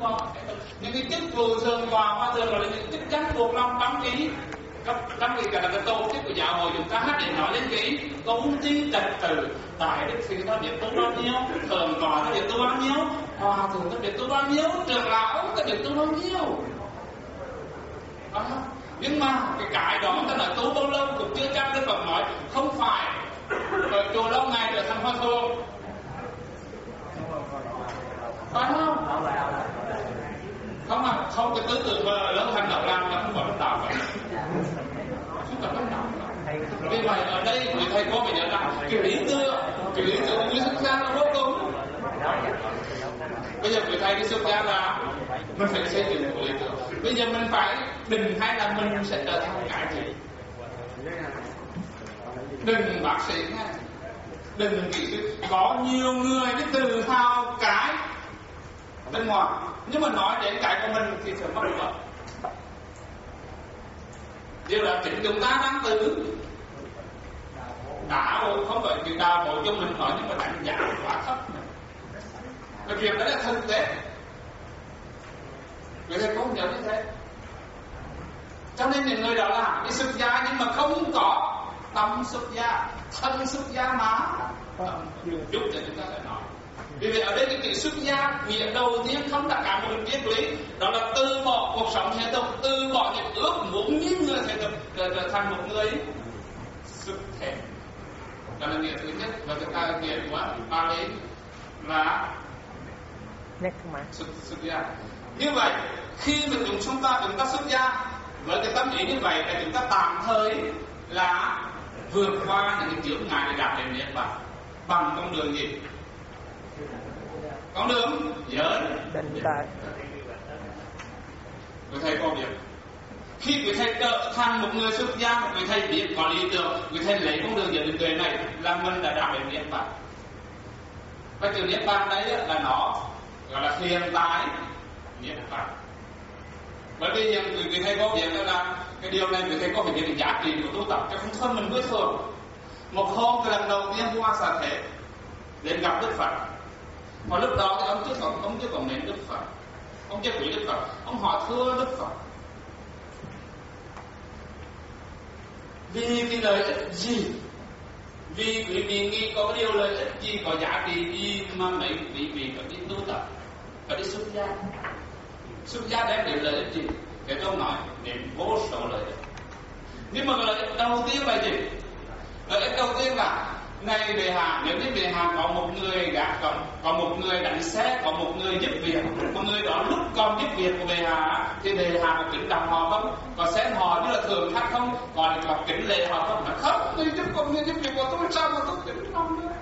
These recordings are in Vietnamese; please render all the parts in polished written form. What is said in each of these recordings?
vào những cái chức vụ thường vào và thường là những chức danh buộc lòng trong cái tổ chức của giáo hội chúng ta để nói đến cái công ty trật tự tại đức thì ta biết tu bao nhiêu, thường tòa ta biết tu bao nhiêu, hòa thượng ta biết tu bao nhiêu, trưởng lão ta biết tu bao nhiêu. Nhưng mà cái đó ta nói tu bao lâu cũng chưa chắc. Đức Phật nói không phải ở chùa lâu ngày trở thành hòa thượng, phải không? Không cái tư tưởng mà lớn hành động làm là không có lãnh đạo vậy, không có lãnh đạo. Vì vậy ở đây người thầy cô phải nhớ rằng cái lý tưởng của người xuất gia là vô cùng. Bây giờ người thầy đi xuất gia là mình phải xây dựng một lý tưởng. Bây giờ mình phải định hay là mình sẽ trở thành cái gì? Đừng bác sĩ nha, đừng kỹ sư. Có nhiều người cái tự hào cái bên ngoài, nhưng mà nói đến cái của mình thì sẽ mất vợ. Điều là chính chúng ta đang tự đạo, không phải chuyện đạo bộ cho mình nói, nhưng mà đánh giá quá thấp. Cái việc đó là thực tế. Người thầy không nhớ như thế. Cho nên những người đó là đi xuất gia nhưng mà không có tâm xuất gia, thân xuất gia mà giúp cho chúng ta phải nói. Vì vậy ở đây cái chữ xuất gia nghĩa đầu tiên không tất cả một triết lý, đó là từ bỏ cuộc sống thế tục, từ bỏ những ước muốn như người thế tục, trở thành một người xuất thế. Đó là nghĩa thứ nhất. Và thứ hai là nghĩa của Pali là xuất gia. Như vậy khi mà chúng ta xuất gia với cái tâm ý như vậy là chúng ta tạm thời là vượt qua những cái chướng ngại để đạt đến niết bàn bằng con đường gì? Con đường giới định tuệ. Người thầy có biết khi người thầy trở thành một người xuất gia, một người thầy biết có lý tưởng, người thầy lấy con đường giới định tuệ này là mình đã đạt đến niết bàn. Và từ niết bàn đấy là nó gọi là hiện tại niết bàn. Bởi vì người thầy có biết là cái điều này người thầy có phải biết cái giá trị của tu tập, chứ không thân mình mới thường. Một hôm cái lần đầu tiên qua xà thể đến gặp Đức Phật, mà lúc đó thì ông chưa còn đến Đức Phật, ông chưa quý Đức Phật, ông hỏi thưa Đức Phật, vì cái lợi ích gì, vì quý vị nghĩ có cái điều lợi ích gì, có giá trị gì mà mấy quý vị phải đi tu tập, phải đi xuất gia? Xuất gia đem đến lợi ích gì? Cái câu nói đến vô số lợi ích. Nhưng mà lợi ích đầu tiên là gì? Lợi ích đầu tiên là này bệ hạ, nếu như bệ hạ có một người gác cổng, có một người đánh xe, có một người giúp việc, một người đó lúc còn giúp việc của bệ hạ, thì bệ hạ có kính trọng họ không? Có xem họ như là thường khách không? Có kính lệ họ không? Là không, tôi giúp con người giúp việc của tôi sao mà tôi kính trọng nữa?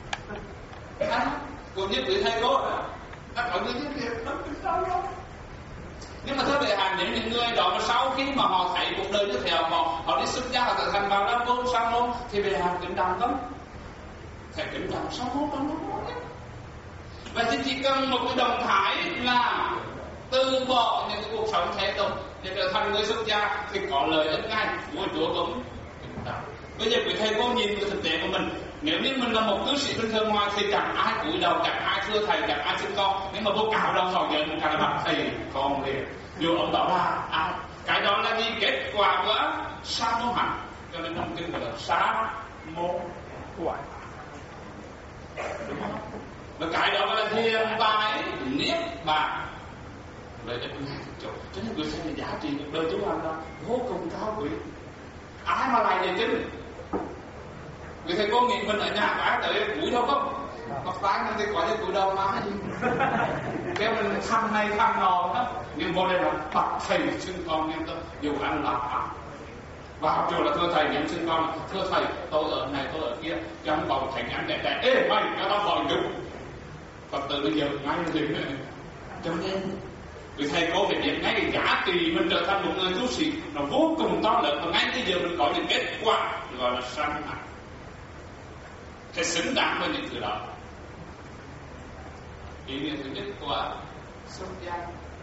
Cũng như quý thầy cô đã có người giúp việc, nó kính trọng không? Nhưng mà thưa bệ hạ, nếu những người đó mà sau khi mà họ thấy cuộc đời tiếp theo họ đi xuất gia, họ trở thành Bà La Môn, Sa Môn, thì bệ hạ kính trọng không? Phải kính trọng Sa Môn trong đó. Và thì chỉ cần một cái động thái là từ bỏ những cái cuộc sống thế tục để trở thành người xuất gia thì có lợi ích ngay. Vua chúa cũng kính trọng. Bây giờ quý thầy cô nhìn cái thực tế của mình, nếu như mình là một cư sĩ bình thường ngoài thì chẳng ai cúi đầu, chẳng ai thưa thầy, chẳng ai xin con. Nhưng mà vô cào đầu họ nhận một cái là thầy con liền. Dù ông bảo là cái đó là gì? Kết quả của sa môn hạnh. Cho nên trong kinh gọi là sa môn quả. Đúng không? Và cái đó là hiện tại niết bàn. Lợi ích ngay chỗ. Cho nên người xem là giá trị cuộc đời chúng ta vô cùng cao quý. Ai mà lại về kinh? Người thầy cô nghĩ mình ở nhà có ai tới cúi đâu không? Học tay mình thì có những cúi đầu mà kêu mình thăm này thăm nọ đó. Nhưng vô đây là bậc thầy xưng con nghiêm túc, dù ăn lạc ăn. Và học trường là thưa thầy, những xưng con thưa thầy, tôi ở này tôi ở kia, cho không còn thành ăn đẹp đẹp. Ê mày, cho tao hỏi chút. Phật tử bây giờ ngay liền này. Cho nên vì thầy cô phải biết ngay cái giá trị mình trở thành một người tu sĩ nó vô cùng to lớn, và ngay bây giờ mình có những kết quả gọi là sanh hạnh, phải xứng đáng với những thứ đó. Ý nghĩa thứ nhất của xuất gia.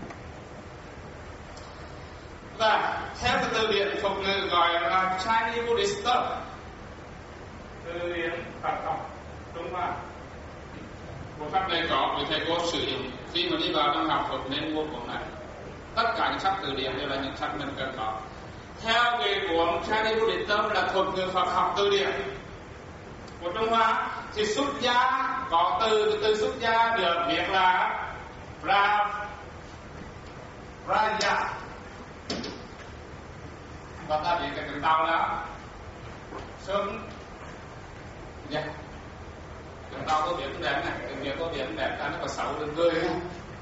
Và theo cái từ điển thuật ngữ gọi là Chinese Buddhist, từ điển Phật học Trung Hoa, Cuốn sách này có vì thầy cô sử dụng khi mà đi vào trong học thuật nên mua cuốn này. Tất cả những sách từ điển đều là những sách mình cần có. Theo cái cuốn Cha Đi Vô Định Tâm là thuật ngữ Phật học từ điển của Trung Hoa, thì xuất gia có từ xuất gia được viết là Raja, và ta biết cái từ tàu là Xuân. Yeah. Từ tàu có biển đẹp này, từ việc có biển đẹp ta nó có 6 đường cười nha.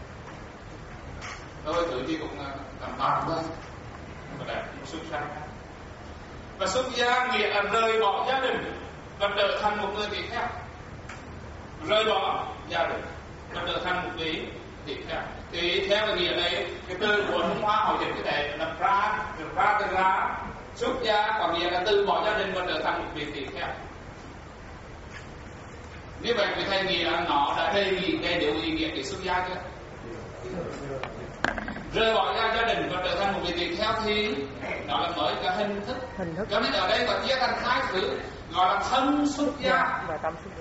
Thôi thử thì cũng tầm tầm thôi, mà đẹp cũng xuất sắc. Và xuất gia nghĩa là rời bỏ gia đình và trở thành một người tỳ kheo. Rời bỏ gia đình và trở thành một người tỳ kheo. Thì theo cái nghĩa này, cái từ của Trung Hoa họ dịch cái này là Pratera, xuất gia có nghĩa là từ bỏ gia đình và trở thành một vị tỳ kheo. Như vậy thì thầy nghĩ là nó đã đầy đủ ý nghĩa để xuất gia chưa? Rời bỏ gia đình và trở thành một vị tỳ kheo thì đó là mới cái hình thức. Cho nên ở đây còn chia thành hai thứ, gọi là thân xuất gia và tâm xuất gia.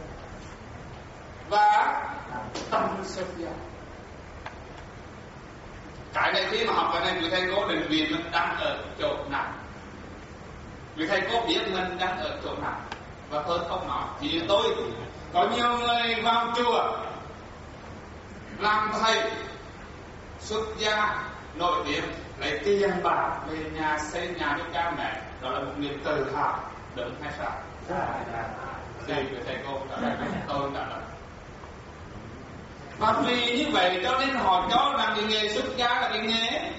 Và tâm xuất gia. Cái này khi mà học cái này, vị thầy cô định vị mình đang ở chỗ nào, vị thầy cô biết mình đang ở chỗ nào và hơn không nói. Thì tôi có nhiều người vào chùa làm thầy xuất gia nổi tiếng, lấy tiền bạc về nhà xây nhà cho cha mẹ, đó là một niềm tự hào, đúng hay sao? Thì với thầy cô trả lời tôi trả lời. Và vì như vậy cho nên họ cho rằng cái nghề xuất gia là cái nghề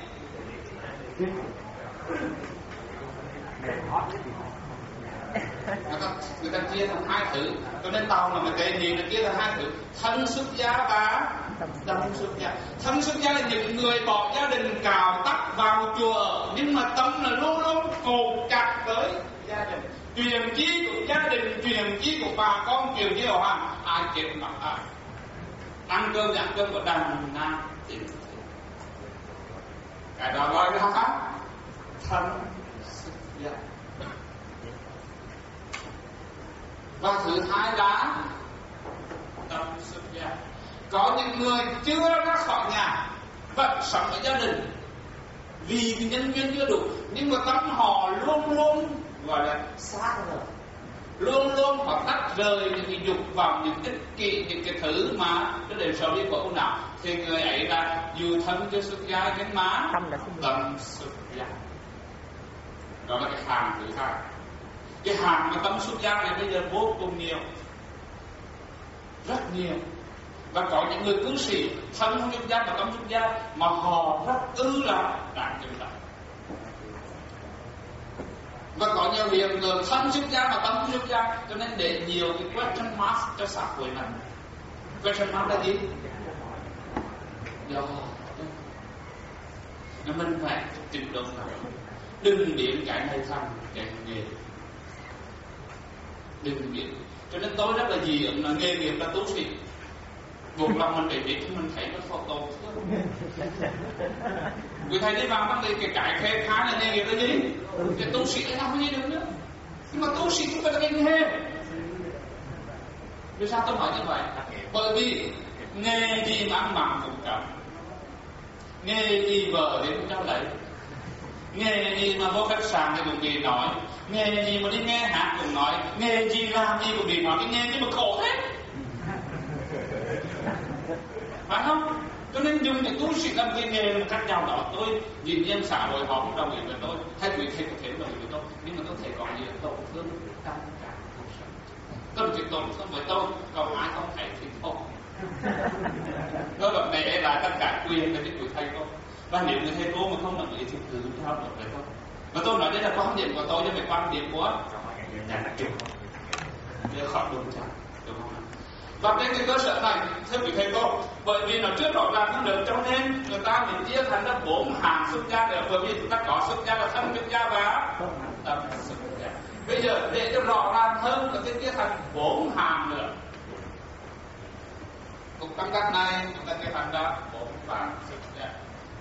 người ta chia thành hai thứ, cho nên tàu là một cái gì nó chia thành hai thứ, thân xuất gia và tâm xuất gia. Thân xuất gia là những người bỏ gia đình cào tóc vào chùa, nhưng mà tâm là luôn luôn cột chặt với gia đình, truyền chí của gia đình, truyền chí của bà con, truyền chí của hoàng, ai chết mặc ai, ăn cơm giảng cơm của đàn nam thì cái đó gọi là thân xuất gia. Và thứ hai là tâm xuất gia. Có những người chưa ra khỏi nhà vẫn sống ở gia đình vì cái nhân duyên chưa đủ, nhưng mà tâm họ luôn luôn gọi là xa rời, luôn luôn họ tách rời những cái dục vọng, những ích kỷ, những cái thứ mà nó đều sầu đi của ông nào, thì người ấy là dù thân chưa xuất gia nhưng mà tâm xuất gia. Đó là cái hàng thứ hai. Cái hàng mà tâm xuất gia này bây giờ vô cùng nhiều, rất nhiều. Và có những người cư sĩ thân không xuất gia và tâm xuất gia mà họ rất là đáng kính trọng. Và có nhiều hiện tượng thân xuất gia mà tâm không xuất gia, cho nên để nhiều cái question mark cho xã hội này. Question mark là gì? Do mình phải chỉnh đốn lại, đừng biến cái này thành cái nghề, đừng biến. Cho nên tôi rất là gì là nghề nghiệp là tu sĩ, buộc lòng mình để biết mình thấy nó khó tốt. Vì thầy đi vào vấn đề cái phê khá là nghề nghiệp là gì? Cái tu sĩ làm cái gì được nữa? Nhưng mà tu sĩ cũng phải là cái nghề. Vì sao tôi nói như vậy? Bởi vì nghề gì mà ăn mặn cũng cấm, nghề gì vợ thì cũng cho lấy, nghề gì mà vô khách sạn thì cũng bị nói, nghề gì mà đi nghe hát cũng nói, nghề gì làm gì cũng bị nói, cái nghề gì mà khổ hết, phải không? Cho nên dùng cái tu sĩ làm cái nghề một cách nào đó, tôi nhìn nhiên xã hội họ cũng đồng ý với tôi, hay quý thầy có thể đồng ý với tôi, nhưng mà tôi thấy có nhiều tổn thương trong cả cuộc sống. Tôi chỉ tổn thương với tôi, còn ai không thấy thì thôi. Tôiแบบnày là tất cả quyền về cái tuổi thầy cô. Và nếu người thầy cô mà không đồng ý thì cứ theo được với tôi. Và tôi nói đây là quan điểm của tôi, chứ không phải quan điểm của nhà đặc trùng. Để khỏi đúng chẳng, đúng không? Và trên cái cơ sở này, thưa quý thầy cô, bởi vì nó chưa rõ ràng không được, cho nên người ta mới chia thành ra 4 hàng xuất gia được. Bởi vì chúng ta có xuất gia là thân xuất gia và tâm xuất gia. Bây giờ để cho rõ ràng hơn là cái chia thành 4 hàng nữa. Cục tăng cách này chúng ta chia thành ra 4 hàng xuất gia.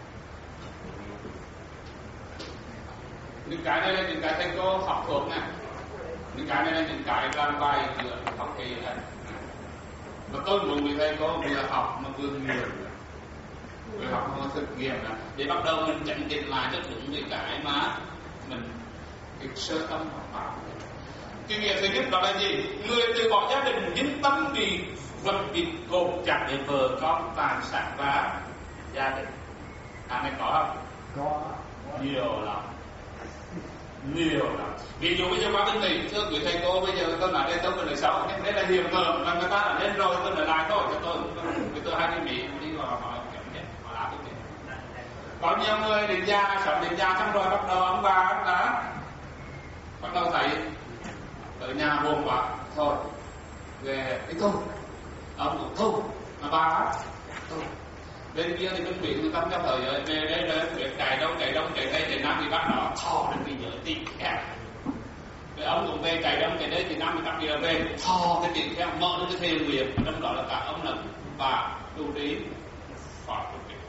Những cái này là những cái thầy cô học thuộc này, những cái này là những cái làm bài giữa học kỳ này. Và tôi muốn người thầy cô vừa học mà vừa nghiền, vừa học mà thực nghiệm để bắt đầu mình chỉnh định lại cho đúng với cái mà mình cái sơ tâm học pháp. Kinh nghiệm thứ nhất đó là gì? Người từ bỏ gia đình nhưng tâm vì vật bị cột chặt để vợ con, tài sản và gia đình. Này có không? Có. Nhiều lắm. Nhiều lắm. Ví dụ bây giờ qua bên Mỹ, thưa quý thầy cô, bây giờ tôi nói đây tôi có lời xấu, nhưng đấy là hiểm ngờ và người ta đã lên rồi, tôi lại thôi cho tôi hay đi Mỹ đi vào hỏi kiểm nghiệm họ làm cái gì. Có nhiều người đến già, sống đến già xong rồi bắt đầu ông bà đã bắt đầu thấy ở nhà buồn quá, thôi về cái thôi ông cũng thôi mà bà thôi bên kia thì bên Mỹ người ta trong thời về đây là việc cày đông cày tây cày nam thì bắt nó thò đến cái giới tiền khác. Rồi ông cũng về cày đông cày đây thì nam thì bắt kia về thò cái tiền khác mở cái thề nguyện, trong đó là cả ông là bà tu trí phật tu trí.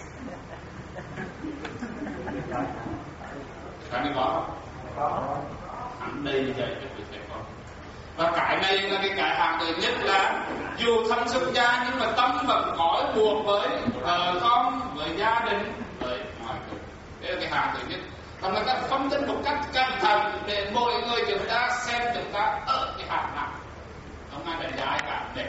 Cái này có không? Hẳn đây như vậy cho quý thầy con. Và cái này là cái hàng thứ nhất là dù thân xuất gia nhưng mà tâm vẫn có buộc với vợ con, với gia đình, với mọi người. Đây là cái hàng thứ nhất. Và người ta phân tích một cách cẩn thận để mỗi người chúng ta xem chúng ta ở cái hàng nào. Không ai đánh giá cả để.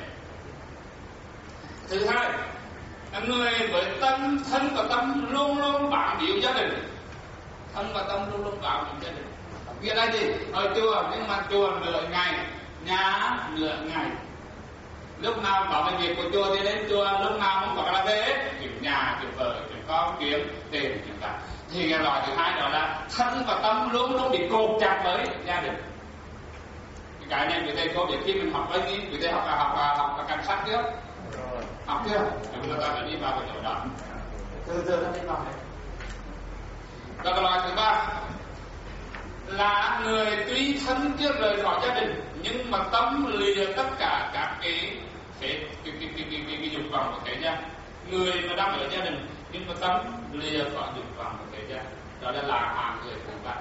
Thứ hai, người với tâm thân và tâm luôn luôn bám víu gia đình. Thân và tâm luôn luôn bám víu gia đình. Nghĩa là gì? Ở chùa nhưng mà chùa nửa ngày, nhà nửa ngày. Lúc nào có cái việc của chùa thì đến chùa, lúc nào không có là về kiếm nhà, kiếm vợ, kiếm con, kiếm tiền chúng ta. Thì cái loại thứ hai đó là thân và tâm luôn luôn bị cột chặt với gia đình. Cái này người thầy cô biết khi mình học bao nhiêu, người thầy học cảnh sát trước, học chưa? Thì người ta phải đi vào cái chỗ đó. Từ nó đi vào này. Và cái loại thứ ba là người tuy thân chưa rời khỏi gia đình nhưng mà tâm lìa tất cả các cái dục vọng của thế gian. Người mà đang ở gia đình nhưng mà tâm lìa khỏi dục vọng của thế gian, đó là hàng người thứ ba.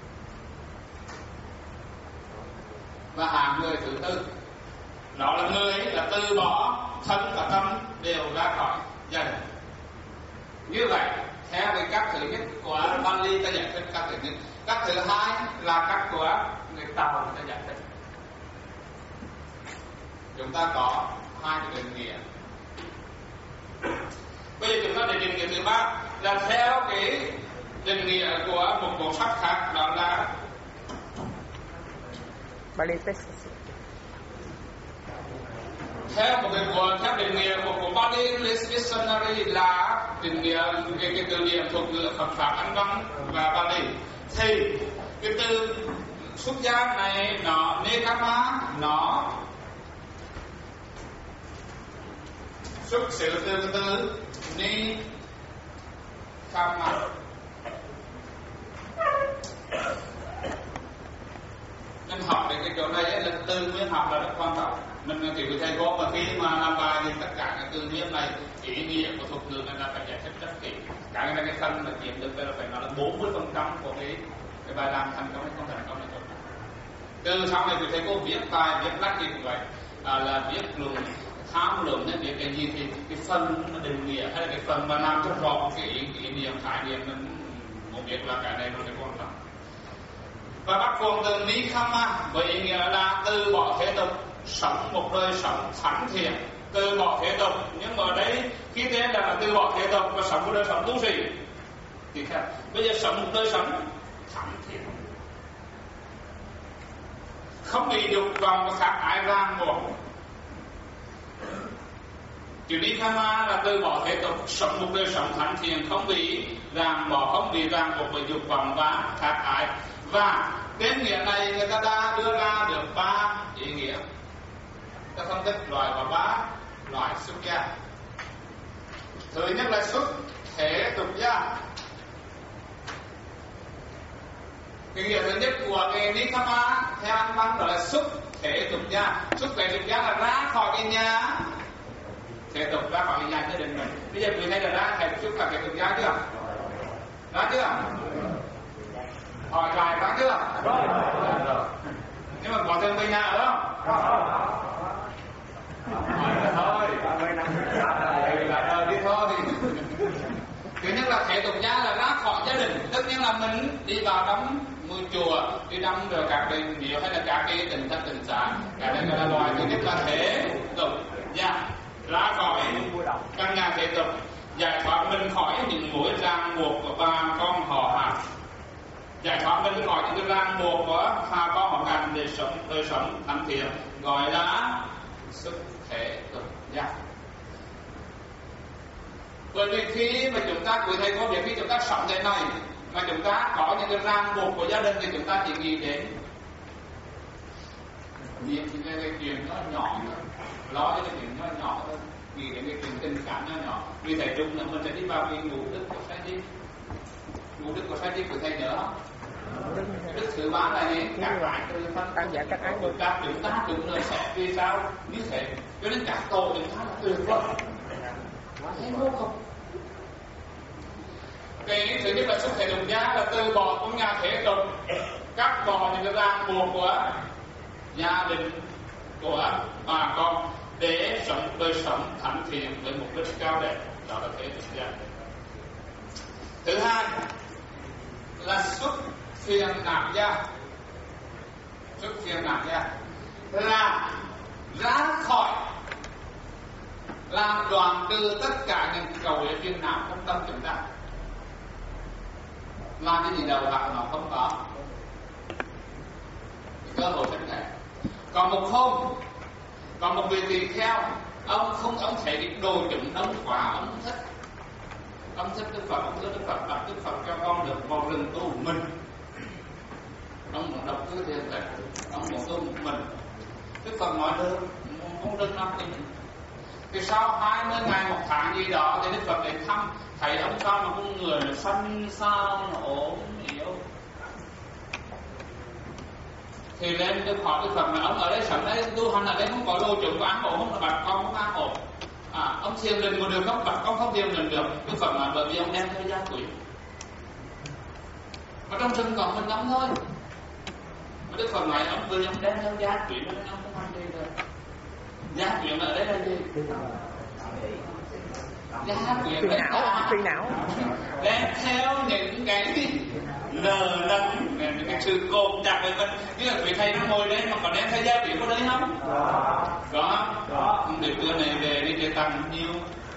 Và hàng người thứ tư đó là người là từ bỏ thân và tâm đều ra khỏi gia đình. Như vậy theo cái cách thứ nhất của Bali ta giải thích cách thứ nhất. Cách thứ hai là cách của người Tàu người ta giải thích. Chúng ta có hai cái định nghĩa. Bây giờ chúng ta để định nghĩa thứ ba là theo cái định nghĩa của một bộ sách khác, đó là Bali Text. Theo một cái theo định nghĩa của Bali English Dictionary là định nghĩa cái từ điển thuộc ngữ Phật pháp Anh văn và Bali, thì cái từ xuất gia này nó nekama nó xuất xứ từ cái từ nekama. Nên học về cái chỗ này là từ nguyên học là rất quan trọng. Mình kiểu thầy cô mà khi mà làm bài thì tất cả các từ điển này, ý nghĩa của thuật ngữ này là phải giải thích rất kỹ. Cái này cái phần mà chiếm được là phải nói là 40% của cái bài làm thành công hay không thành công này thôi. Từ sau này thầy cô viết bài, viết lách gì cũng vậy, là viết luận, tham luận, viết cái gì thì cái phần mà định nghĩa hay là cái phần mà làm cho rõ cái ý niệm khái niệm mình muốn biết là cái này nó sẽ quan trọng. Và bắt nguồn từ nikama với ý nghĩa là từ bỏ thế tục, sống một đời sống thánh thiện. Từ bỏ thế tục, nhưng mà ở đây khi thế là từ bỏ thế tục và sống một đời sống tu sĩ. Thì khác, bây giờ sống một đời sống thánh thiện, không bị dục vọng và khác ai ràng buộc. Chữ nikama là từ bỏ thế tục, sống một đời sống thánh thiện, không bị ràng buộc bởi dục vọng và khác ai. Và tên nghĩa này người ta đã đưa ra được 3 ý nghĩa. Ta phân tích loại vào 3 loại xuất gia. Thứ nhất là xuất thể tục gia. Cái nghĩa thứ nhất của cái nikama theo Anh văn đó là xuất thể tục gia. Xuất thể tục gia là ra khỏi cái nhà thể tục, ra khỏi cái nhà gia đình mình. Bây giờ người này là ra thể xuất khỏi thể tục gia chưa? Ra chưa? Hỏi lại có chưa? Rồi. Nhưng mà có thêm về nhà ở không? thể tục gia là ra khỏi gia đình, tất nhiên là mình đi vào trong ngôi chùa, đi trong rồi các đền miếu hay là các cái tỉnh thất tỉnh xã, cái này là loại thứ nhất là thể tục gia, ra khỏi căn nhà thể tục, giải thoát mình khỏi những mối ràng buộc của bà con họ hàng, giải thoát mình khỏi những cái ràng buộc của bà con họ hàng để sống đời sống thánh thiện, gọi là xuất thể tục gia. Bởi vì khi mà chúng ta quý thầy cô biết, khi chúng ta sống thế này mà chúng ta có những cái ràng buộc của gia đình thì chúng ta chỉ nghĩ đến những cái chuyện nó nhỏ thôi, lo cho cái chuyện nó nhỏ thôi, nghĩ đến cái chuyện tình cảm nó nhỏ. Vì thầy Trung là mình sẽ đi vào cái ngũ đức của Sai Di. Ngũ đức của Sai Di của thầy nhớ không? Đức thứ ba là gì? Các ái từ thân các ái của chúng ta chúng là sẽ vì sao như thế, cho nên các tội chúng ta là tuyệt vời. Thấy vô cùng. Cái thứ nhất là xuất thể tục gia là từ bỏ của nhà thể tục, cắt bỏ những cái ràng buộc của gia đình của bà con để sống đời sống thánh thiện với mục đích cao đẹp, đó là thể tục gia. Thứ hai là xuất phiền não gia. Xuất phiền não gia là ra khỏi, làm đoạn trừ tất cả những cầu uế phiền não trong tâm chúng ta. Làm cái gì đầu vào nó không có cơ hội thất thể. Còn một hôm, còn một vị tỳ kheo, ông thấy cái đồ chúng ông quá, ông thích Đức Phật, ông thích Đức Phật, đặt Đức Phật cho con được vào rừng tu mình. Ông muốn đọc thứ thiền tuệ, ông muốn tu một mình. Đức Phật nói được, không rừng năm thì thì sau 20 ngày, 1 tháng gì đó thì Đức Phật đến thăm, thấy ông sao mà con người nó xanh xao, nó ốm yếu. Thì lên Đức hỏi Đức Phật là ông ở đây sống đây tu hành ở đây không có đồ chúng có ăn ổn không, là bạn con không ăn ổn. Ông thiền định một được không, bạn con không thiền định được. Đức Phật nói bởi vì ông đem theo gia quyến. Ở trong rừng còn mình lắm thôi. Đức Phật nói ông vì ông đem theo gia quyến nên ông không ăn đi được. Gia quyến ở đây là gì? Gia quyến là phi não đem theo những cái lờ lẫn, những cái sự cột chặt với mình. Chứ là vị thầy nó ngồi đây mà còn đem theo gia quyến có đấy không? Có. Để bữa này về đi để tăng nhiều.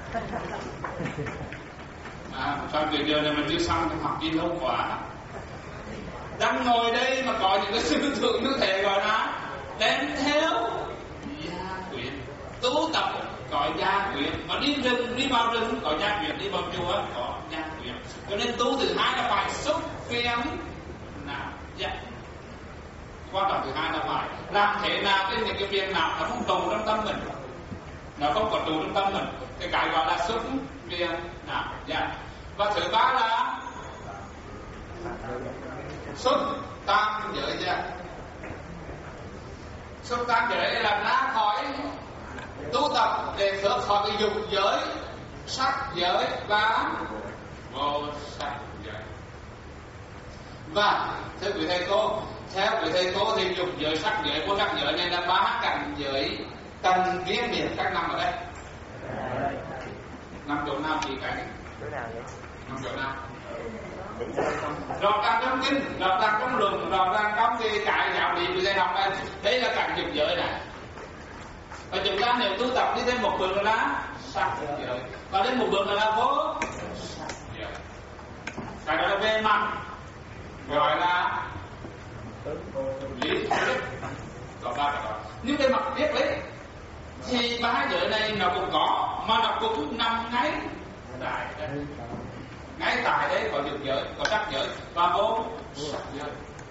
Trong cái giờ này mình chưa xong thì học đi lâu quá. Đang ngồi đây mà có những cái sự thượng như thế gọi là đem theo gia quyến, tu tập có gia quyến, mà đi rừng, đi vào rừng có gia quyến, đi vào chùa có gia quyến. Cho nên tu thứ hai là phải xuất phiền não gia. Quan trọng thứ hai là phải làm thế nào để những cái phiền não nó không tồn trong tâm mình, nó không có trụ trong tâm mình, cái gọi là xuất phiền não gia. Và thứ ba là xuất tam giới gia. Xuất tam giới là ra khỏi tu tập để thoát khỏi cái dục giới, sắc giới và vô sắc giới. Và theo quý thầy cô thì dục giới, sắc giới, vô sắc giới này là 3 cảnh giới cần riêng biệt các năm ở đây. Năm chỗ nào thì cái năm chỗ nào rõ ràng trong kinh, rõ ràng trong luận, rõ ràng trong cái giáo lý của thầy học này, đây là cảnh dục giới này. Và chúng ta nếu tu tập đi thêm một bước là sắc giới, và đến một bước là vô sắc giới. Cái đó là về mặt gọi là lý thuyết, có 3 cái đó. Nhưng về mặt triết lý thì 3 giới này nó cũng có, mà nó cũng nằm ngay tại đây. Ngay tại đấy có dục giới, có sắc giới và vô sắc giới.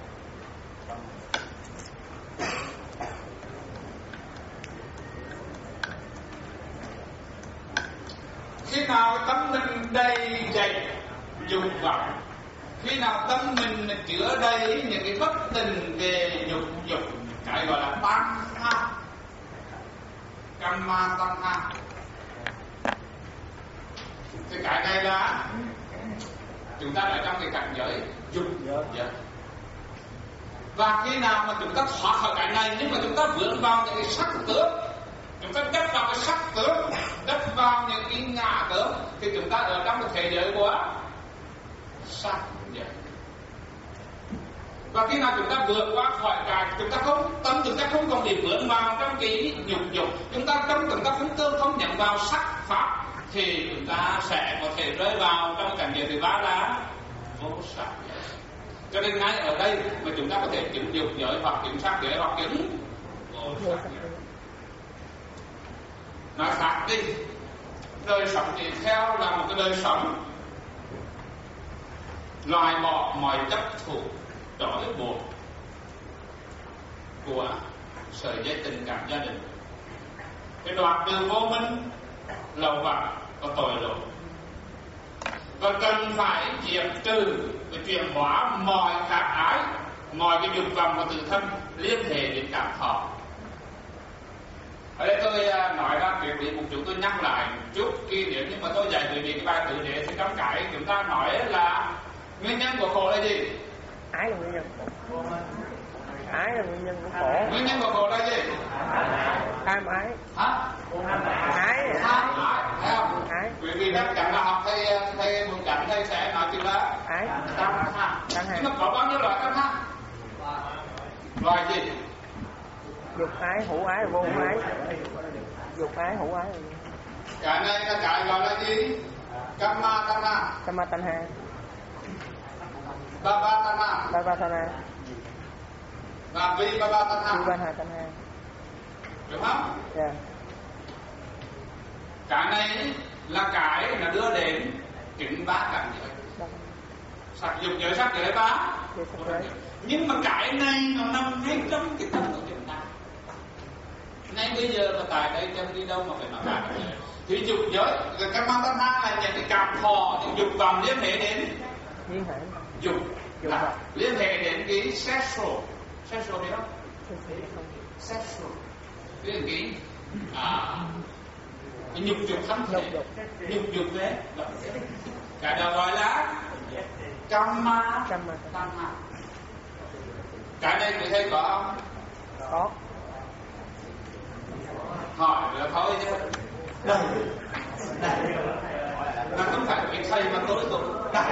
Khi nào tâm mình đầy dày dục vọng, khi nào tâm mình chứa đầy những cái bất tình về dục, cái gọi là tăng ha, kamma tăng ha, thì cái này là chúng ta ở trong cái cảnh giới dục giới. Và khi nào mà chúng ta thoát khỏi cái này nhưng mà chúng ta vướng vào những cái sắc tướng, chúng ta đắp vào cái sắc tướng, đắp vào những cái ngã tướng, thì chúng ta ở trong cái thế giới của sắc vậy. Và khi nào chúng ta vượt qua khỏi cái, chúng ta không còn bị vướng vào trong cái nhục dục, chúng ta không nhận vào sắc pháp, thì chúng ta sẽ có thể rơi vào trong cảnh giới thứ ba là vô sắc. Cho nên ngay ở đây mà chúng ta có thể chứng dục giới hoặc chứng sắc giới hoặc chứng vô sắc giới. Nói khác đi, đời sống tiếp theo là một cái đời sống loại bỏ mọi chấp thủ trói buộc của sợi dây tình cảm gia đình, cái đoạt từ vô minh, lậu vặt và tội lỗi, và cần phải diệt trừ cái chuyển hóa mọi khát ái, mọi cái dục vọng và tự thân liên hệ đến cảm thọ. Ở đây tôi nói ra chuyện đi một chút, tôi nhắc lại một chút khi nếu như mà tôi dạy quý vị cái bài tự đề thì trong cái chúng ta nói là nguyên nhân của khổ là gì? Ái là nguyên nhân. Ái là nguyên nhân của khổ. Nguyên nhân của khổ là gì? Tham ái. Hả? Ái. Tham ái, thấy không? Ái. Quý vị chắc chắn là học thầy một cảnh thầy sẽ nói chữ là ái. Tham ham. Nhưng mà có bao nhiêu loại tham ham? Loại gì? Dục ái, hữu ái, vô hữu ái. Dục ái, hữu ái. Cái này là cái gọi là gì? Kama tanha. Kama tanha. Baba tanha. Baba tanha. Và Vibhava tanha. Vibhava tanha. Đúng không? Dạ. Cái này là cái là đưa đến chứng ba cảnh giới. Sắc dục giới, sắc giới ba. Nhưng mà cái này nó nằm ngay trong cái tâm của chúng ta. Ngay bây giờ mà tại đây chẳng đi đâu mà phải nói cả cái này. Thì dục giới, cái mang tâm ha là những cái cảm thọ, những dục vọng liên hệ đến dục liên hệ đến cái sexual biết không? Sexual cái nhục dục thân thể, nhục dục đấy, cái đó gọi là kama tanha. Cái này người thầy có không? Có. Hỏi là thôi chứ. Đầy. Là không phải cái thầy mà tôi đầy.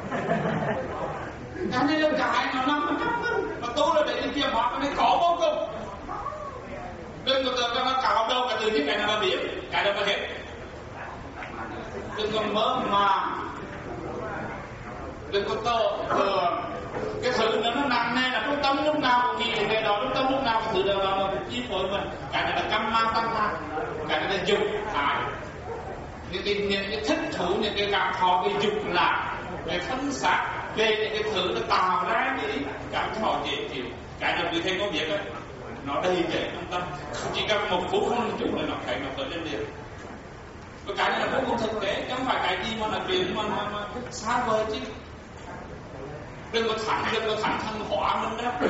Cái này là cái nó nằm ở trong mình, mà tôi là để chuyển hóa cái này có vô cùng. Đừng có tưởng nó cào đâu cả từ những cái nào mà biết, cái đó mà hết. Đừng có mơ màng, đừng có tưởng cái thứ nó nặng nề là trong tâm lúc nào cũng nghĩ về đó, trong tâm lúc nào cái thứ đó là chi phối mình. Cái này là kama tanha, cái này là dục ái. Những cái thích thú, những cái cảm thọ về dục lạc, về thân xác, về những cái thứ nó tạo ra những cảm thọ dễ chịu. Cái này người thầy có biết đấy, nó đầy dễ trong tâm, chỉ cần một phút không chút là nó thấy nó khởi lên liền. Và cái này là vô cùng thực tế, chứ không phải cái gì mà là chuyện mà xa vời chứ. Đừng có thẳng thân hóa mình đó.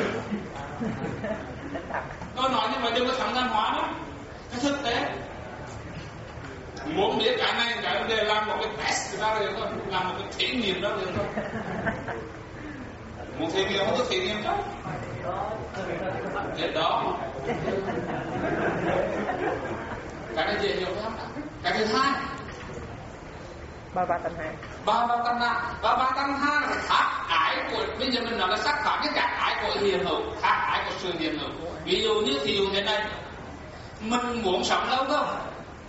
Tôi nói như vậy đừng có thẳng thân hóa đó. Cái thực tế muốn biết cái này cái để làm một cái test ra được thôi, làm một cái thí nghiệm đó được thôi. Một thí nghiệm không có thí nghiệm đâu. Thế đó. Cái này dễ hiểu không? Cái thứ hai, Baba tanha. Baba tanha là thác ái của, bây giờ mình nói là sắc pháp cái thác ái của hiền hữu, thác ái của sự hiền hữu. Ví dụ như thí dụ thế này, mình muốn sống lâu không?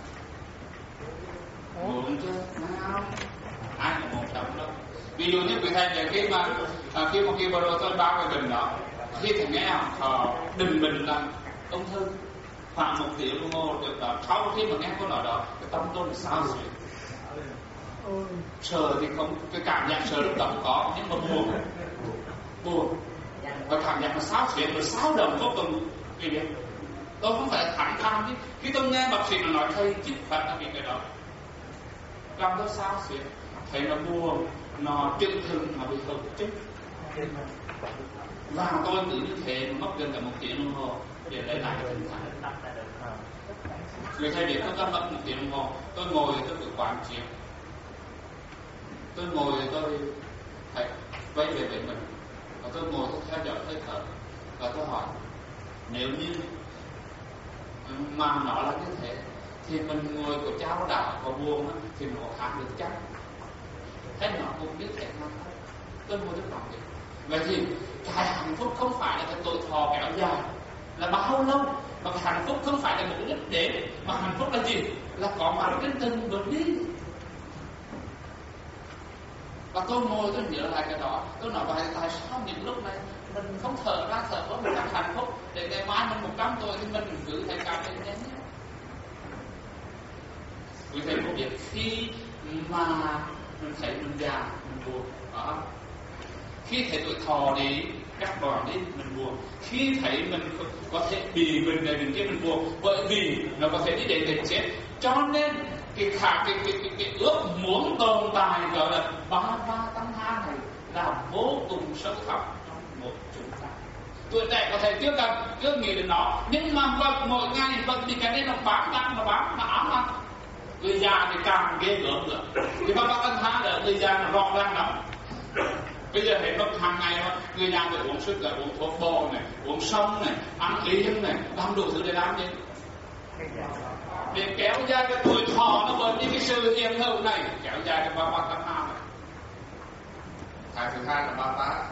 Muốn chứ, nào? Ai mà muốn sống đâu? Ví dụ như quý thầy khi mà khi vừa rồi tôi báo cái bệnh đó, khi thầy nghe họ định mình là ung thư khoảng 1 tiếng đồng hồ được đó. Sau khi mà nghe câu nói đó, cái tâm tôi là sao xuyên. Sợ thì không, cái cảm giác sợ lúc đó có, nhưng mà buồn và cảm giác mà xáo xuyên, mà xáo động vô cùng. Vì vậy tôi không phải thẳng thắn chứ. Khi tôi nghe bác sĩ nói thầy chích phải là vì cái đó, làm tôi xáo xuyên, thấy nó buồn, nó chưng thừng mà bị hụt chích. Và tôi tự như thế mất gần cả 1 tiếng đồng hồ để lấy lại tinh thần. Người thầy biết tôi mất 1 tiếng đồng hồ, tôi ngồi tôi tự quán chiếu, tôi ngồi tôi phải quay về với mình, và tôi ngồi tôi theo dõi hơi thở, và tôi hỏi nếu như mà nó là như thế thì mình ngồi của cháu đạo có buồn thì nó hát được chắc, thế nó cũng biết thế nào. tôi mua Đức Phật. Vậy thì cái hạnh phúc không phải là cái tuổi thọ kéo dài là bao lâu, mà cái hạnh phúc không phải là một cái đích đến, mà hạnh phúc là gì? Là có mặt trên từng bước đi. Và tôi ngồi tôi nhớ lại cái đó, tôi nói vậy tại sao những lúc này mình không thở ra thở có một cái hạnh phúc để ngày mai mình 100 tuổi thì mình cứ thấy cảm thấy nhé. Quý thầy có biết khi mà mình thấy mình già mình buồn đó, khi thấy tuổi thọ đi cắt đòn đi mình buồn, khi thấy mình có thể bị bệnh này bệnh kia mình buồn, bởi vì nó có thể đi đến chết. Cho nên cái ước muốn tồn tại gọi là ba tăng ha này là vô cùng sâu thẳm trong một chúng ta. Tuổi trẻ có thể tiếp cận cứ nghĩ đến nó, nhưng mà mỗi ngày bị cái này nó bám nó ám ăn. Người già thì càng ghê gớm nữa. Thì ba tăng ha là người già nó rõ ràng lắm. Bây giờ thấy hàng ngày mà người già phải uống sức là uống thuốc bò này, uống sông này, ăn yến này, làm đủ thứ để làm gì? Để kéo dài cái tuổi thọ nó bởi vì cái sự hiện hữu này kéo dài cái 3382 này. Cái thứ hai là 33.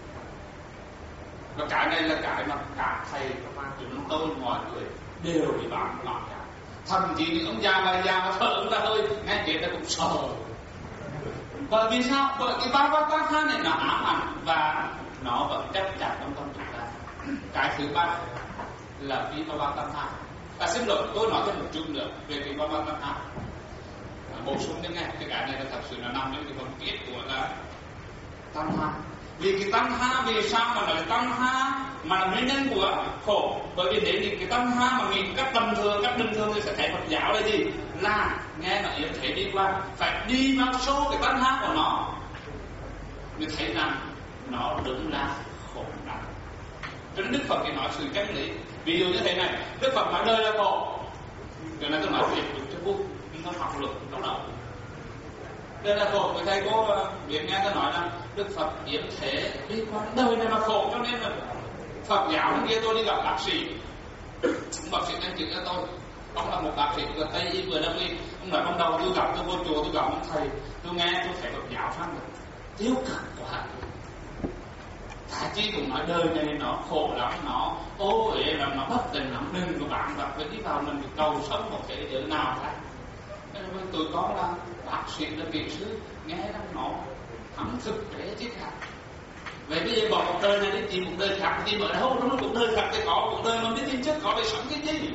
Và cái này là cái mà cả thầy chúng tôi mọi người đều bị bám vào cả. Thậm chí những ông già bà già mà thở ông ta hơi nghe chuyện ta cũng sợ. Bởi vì sao? Bởi cái 3382 này nó ám ảnh và nó vẫn chắc chắn trong tâm chúng ta. Cái thứ ba là cái 3382. Xin lỗi, tôi nói thêm một chút nữa về cái 3382. Bổ sung đến nghe, cái này là thật sự là nằm trong cái phần tiết của là tăng ha. Vì cái tăng ha, vì sao mà nói tăng ha mà là nguyên nhân của khổ? Bởi vì nếu những cái tăng ha mà mình cách bình thường thì sẽ thấy Phật giáo là gì? Là nghe nó yếu thế đi qua, phải đi vào sâu cái tăng ha của nó mới thấy rằng nó đúng là khổ đau. Cho nên Đức Phật thì nói sự chân lý. Ví dụ như thế này, Đức Phật nói đời là khổ. Cho nên tôi nói việc đúng cho vui, nhưng nó học lực trong đầu. Đời là khổ, người thầy cô biết nghe tôi nói là Đức Phật yếm thế đi qua đời này là khổ, cho nên là Phật giáo bên kia tôi đi gặp bác sĩ. Bác sĩ đang chữa cho tôi. Ông là một bác sĩ của Tây Y vừa Đông Y. Ông nói ban đầu tôi gặp tôi vô chùa tôi gặp ông thầy, tôi nghe tôi thấy Phật giáo phát rồi tiêu cực quá. Thà chi cũng nói đời này nó khổ lắm, nó ô uế lắm, nó bất tình lắm, đừng có bạn gặp với đi vào mình cầu sống một thế giới nào khác. Nên tụi con là bác sĩ là kỹ sư, nghe rằng nó thấm thực tế chứ khác. Vậy bây giờ bỏ một đời này đi tìm một đời khác, tìm ở đâu nó một đời khác thì có một đời mà biết tin trước có để sống cái gì.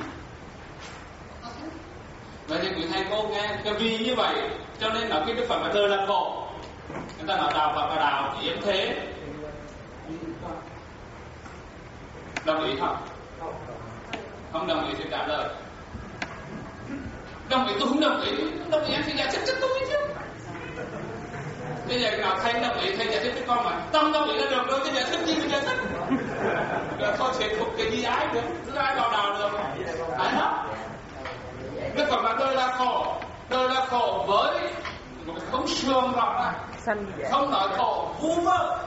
Vậy thì quý thầy cô nghe cái vì như vậy cho nên là cái Đức Phật mà đời là khổ. Người ta nói đạo Phật và đạo yếm thế. Đồng ý không? Không đồng ý thì trả lời. Đồng ý tôi không đồng ý. Đồng ý em thì giải thích cho tôi chứ. Bây giờ nào thầy đồng ý thầy giải thích cho con mà. Tâm đồng ý là được rồi, thầy giải thích gì thì giải thích. Rồi thôi thì thuộc cái gì ái được, cứ ai vào nào được. Đấy đó. Đức Phật là đời là khổ. Đời là khổ với một cái không sương rõ ràng. Không nói khổ vu vơ.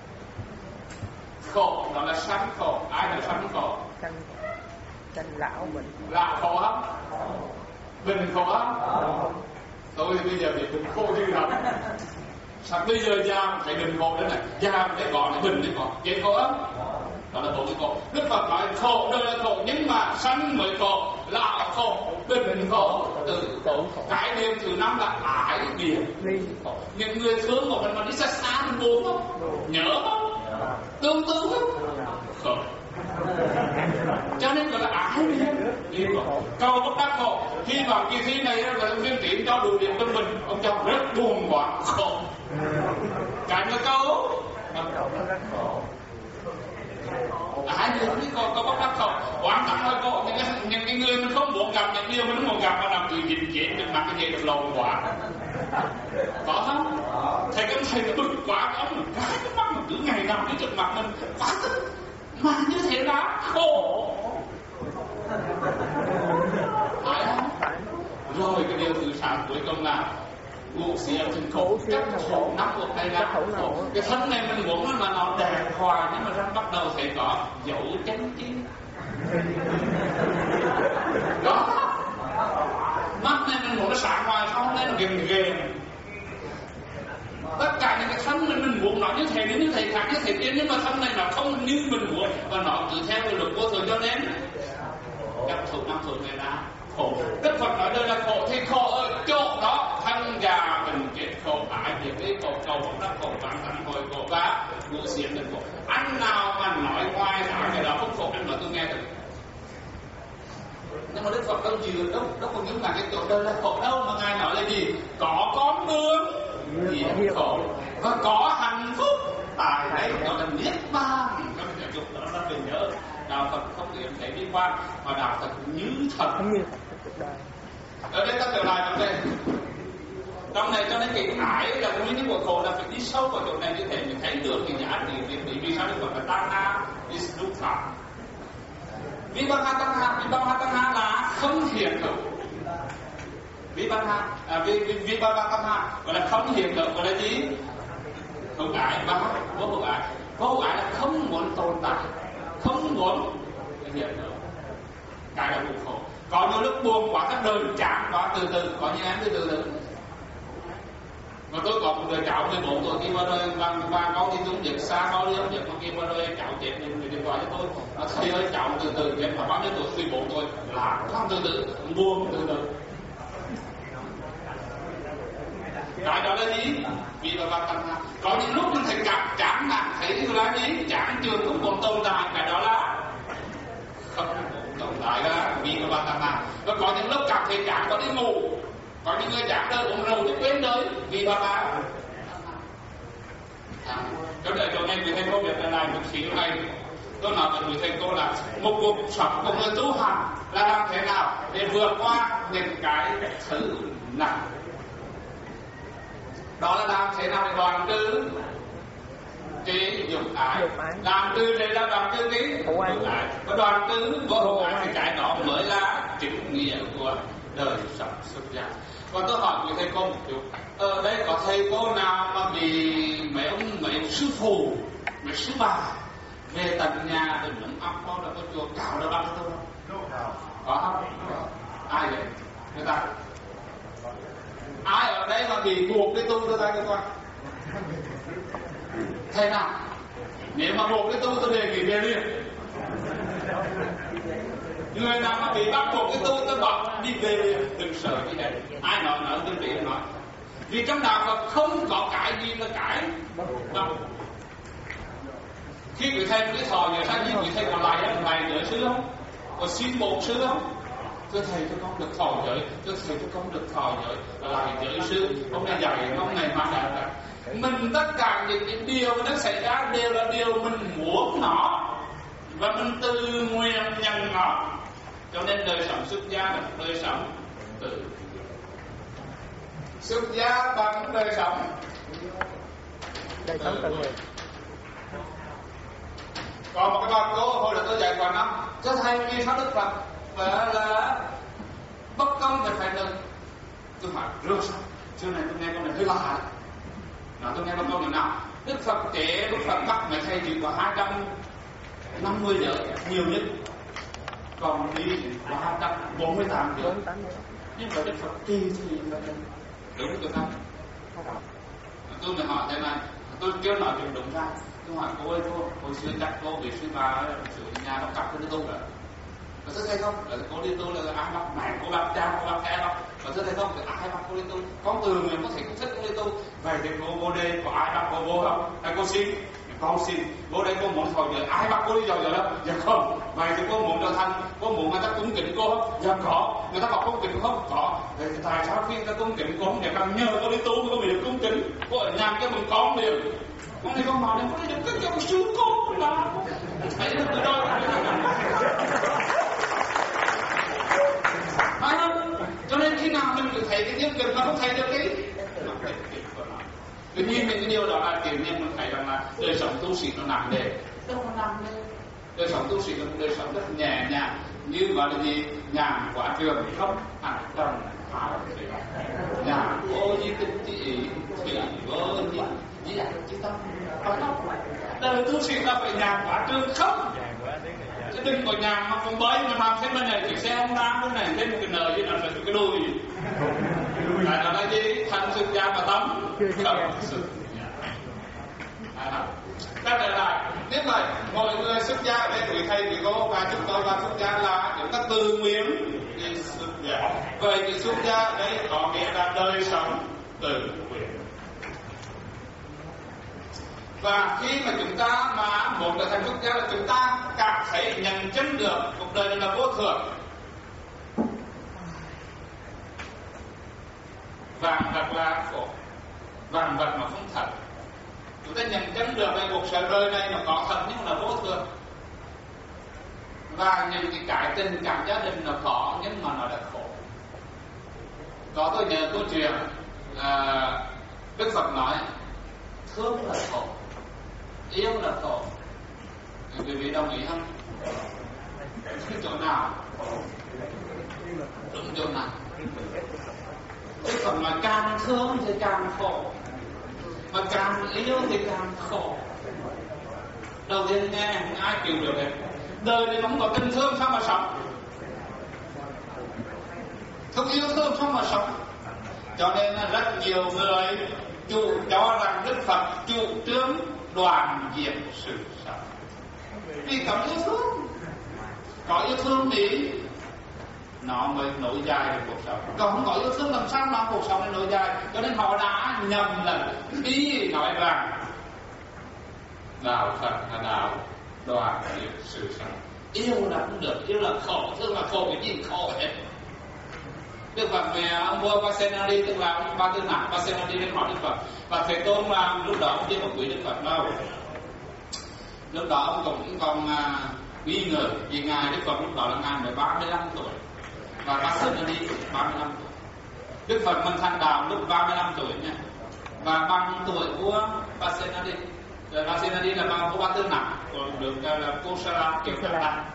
Khổ đó là sanh khổ. Ai là sanh khổ? Sanh lão bệnh. Lão khổ không? Bệnh khổ không? Tôi bây giờ bị bệnh khổ dữ lắm. Sao bây giờ già thấy bệnh khổ đấy này, già thấy gọi là bệnh thì có vậy khổ không? Đó là khổ với khổ. Đức Phật nói khổ đời là khổ, nhưng mà sanh mới khổ, lão khổ, bệnh khổ, tử khổ. Cái điều thứ 5 là ái biệt. Những người thương của mình mà đi xa xa mình buồn không? Nhớ không? Tương tự không? Khổ. Cho nên gọi là ái biệt. Cầu bất đắc khổ. Khi vào kỳ thi này là viên triển cho đủ điểm cho mình, ông chồng rất buồn quá, khổ. Cái người câu ai được đi có bắt đắc khổ. Quan trọng là có những cái người mình không muốn gặp, những điều mình không muốn gặp mà làm từ dịch chuyện được mặt cái gì được lồn quá. Có không? Thầy cái thầy nó bực quá, ông cái mắt mình cứ ngày nào đi trước mặt mình quá tức. Mà như thế đó khổ. Phải không? Rồi cái điều thứ 6 cuối cùng là ngũ sĩ ở trên khổ, chắc khổ nắp của tay ra khổ. Cái thân này mình muốn mà nó đẹp hoài, nhưng mà răng bắt đầu thấy có dấu chân chính. Đó. Mắt này mình muốn nó sáng hoài, không nên nó ghềnh ghềnh. Tất cả những cái thân này mình muốn nó, như thầy đến như thầy khác như thầy kia, nhưng mà thân này nó không như mình muốn và nó cứ theo cái luật vô thường, cho nên gặp thủ năm thủ người ta khổ. Đức Phật nói đây là khổ, thì khổ ở chỗ đó thân già mình chết khổ, ái biệt ly khổ, cầu không đắc khổ, vạn tận hồi khổ, và ngũ xiển được khổ. Anh nào mà nói ngoài ra cái đó không khổ, anh nói tôi nghe được. Nhưng mà Đức Phật đâu chịu đâu còn những là cái chỗ đây là khổ đâu, mà ngài nói là gì? Có con đường diệt khổ và có hạnh phúc tại đây, đó là niết bàn. Các bạn dục đó là mình nhớ đạo Phật không điểm thể đi qua, mà đạo Phật như thật. Ở đây ta trở lại vấn đề trong này, cho nên cái ái là nguyên nhân của khổ là phải đi sâu vào chỗ này như thế mình thấy được cái giá trị việc vì sao Đức Phật là Tanha is dukkha. Vibhava Tanha là không hiện hữu. Vibhava Tanha gọi là không hiện hữu, gọi là gì? Hữu ái và vô hữu ái. Vô hữu ái là không muốn tồn tại, không muốn hiện hữu. Cái là buồn khổ. Có nhiều lúc buồn quá, các đời chán quá, từ từ, có những em từ từ. Mà tôi có một người cháu 14 tuổi khi qua đời, và con đi xuống việc xa, con đi việc mà khi qua đời cháu chết thì điện thoại cho tôi. Nó thầy ơi cháu từ từ chết mà bao nhiêu tuổi, 14 tuổi là không từ từ, buồn từ từ. Cái đó là gì? Vì bà Tanha. Có những lúc mình thấy chán nản, thấy là gì? Chán trường không còn tồn tại, cái đó là không tồn tại là vì bà Tanha. Và có những lúc cảm thấy chán có đi ngủ. Có những người chán đời uống rượu thì quên đời vì bà Tanha. Cho nên chỗ này người thầy cô việc này một xíu này, tôi nói với người thầy cô là một cuộc sống của người tu hành là làm thế nào để vượt qua những cái thứ nặng. Đó là làm thế nào để đoạn trừ cái dục ái, làm trừ đây là đoạn trừ cái dục ái, và đoạn trừ vô hữu ái thì cái đó mới là chính nghĩa của đời sống xuất gia. Và tôi hỏi người thầy cô một chút, ở đây có thầy cô nào mà bị mấy ông sư phụ, mấy sư bà về tận nhà rồi nướng ốc đó là có chùa cạo ra băng thôi không? Có không? Ai vậy? Người ta ai ở đây mà bị buộc đi tu đưa tay cho con? Thế nào? Nếu mà buộc đi tu tôi đề nghị về liền. Người nào mà bị bắt buộc đi tu tôi bảo đi về liền, đừng sợ gì hết. Ai nói đừng bị nói. Vì trong đạo Phật không có cái gì là cái đâu. Khi người thầy cái thọ giờ sang như người thầy còn lại là giới sư không? Có xin bộ sư không? Thưa thầy cho con được thọ giới, thưa thầy cho con được thọ giới, là giới sư, ông này dạy, ông này mang lại. Mình tất cả những cái điều nó xảy ra đều là điều mình muốn nó, và mình tự nguyện nhận nó. Cho nên đời sống xuất gia là đời sống tự xuất gia bằng đời sống tự nguyện. Còn một cái bà cô hồi là tôi dạy khoảng năm, cho thầy vì sao Đức Phật và là bất công về phải đời. Tôi hỏi rước sao? Trước này tôi nghe câu này hơi lạ. Nói tôi nghe câu này nào? Đức Phật trẻ, Đức Phật bắt mẹ thầy chỉ có 250 giờ nhiều nhất, còn đi có 248 giờ. Nhưng mà Đức Phật kỳ thì đúng tôi không? Tôi mới hỏi thế này, tôi chưa nói chuyện đúng ra. Tôi hỏi cô ơi, hồi xưa chắc cô bị suy bà sửa nhà nó cặp với tu rồi. Có thưa thầy không? Là cô đi tu là ai bắt mẹ cô bắt cha cô bắt cha bắt. Có thưa thầy không? Là ai bắt cô đi tu? Con từ người có thể cũng thích cô đi tu. Vậy thì cô vô đây có ai bắt cô vô không? Hay cô xin? Con xin. Vô đây cô muốn thọ giới, ai bắt cô đi thọ giới đâu? Dạ không. Vậy thì cô muốn trở thành, cô muốn người ta cúng kính cô không? Dạ có. Người ta bảo cúng kính không? Có. Vậy thì tại sao khi người ta cúng kính cô không để bằng nhờ cô đi tu cô bị được cúng kính? Cô ở nhà cho mình con liền. Con này con bảo này, con này đừng có sư cô là thấy được từ đâu. Phải không? Cho nên khi nào mình thấy cái nhân cần mà không thấy được cái tự nhiên mình cái điều đó là tự nhiên mình thấy rằng là đời sống tu sĩ nó nặng nề. Đâu có nặng nề. Đời sống tu sĩ là một đời sống rất nhẹ nhàng, như gọi là gì, nhàn quả trường không hẳn trần hảo nhàn vô di tinh chỉ ý thì vô di chỉ tâm. Đời tu sĩ là phải nhàn quả trường không, chứ đừng có nhàn mà không bơi mà làm thêm bên này chiếc xe không đam bên này thêm một cái nợ chứ là phải cái đùi. Đó là gì? Thành xuất gia và tâm không xuất gia. Ta trở lại, nếu vậy mọi người xuất gia ở đây, quý thầy quý cô và chúng tôi và xuất gia là chúng ta tự nguyện đi xuất gia. Vậy thì xuất gia ở đây có nghĩa là đời sống tự nguyện. Và khi mà chúng ta mà muốn trở thành xuất gia là chúng ta cảm thấy nhận chân được cuộc đời này là vô thường, vạn vật là khổ, vạn vật nó không thật. Chúng ta nhận chân được về cuộc đời này nó có thật nhưng là vô thường. Và những cái tình cảm gia đình nó có nhưng mà nó là khổ. Có tôi nhớ câu chuyện Đức Phật nói thương là khổ, yêu là khổ. Quý vị đồng ý không? Cái chỗ nào? Đúng chỗ nào? Đức Phật nói càng thương thì càng khổ, mà càng yêu thì càng khổ. Đầu tiên nghe không ai chịu được hết. Đời này không có tình thương sao mà sống? Không yêu thương sao mà sống? Cho nên là rất nhiều người cho rằng Đức Phật chủ trương đoàn diệt sự sống. Vì có yêu thương, có yêu thương thì nó mới nối dài được cuộc sống. Còn không có yêu thương làm sao mà cuộc sống này nối dài? Cho nên họ đã nhầm lẫn khi nói rằng đạo Phật là đạo đoàn diệt sự sống. Yêu là không được, yêu là khổ, thương là khổ, cái gì khổ hết. Đức Phật về ông vua Pasenadi, tức là ông Ba Tư Nặc Pasenadi đến hỏi Đức Phật, và Thầy Tôn là lúc đó ông chưa có quý Đức Phật đâu. Lúc đó ông cũng còn nghi ngờ vì ngài Đức Phật lúc đó là ngài mới 35 tuổi và Pasenadi 35 tuổi. Đức Phật mình thành đạo lúc 35 tuổi nha, và bằng tuổi vua Pasenadi. Pasenadi là bằng vua Ba Tư Nặc, còn được là Kosala kiểu Kata.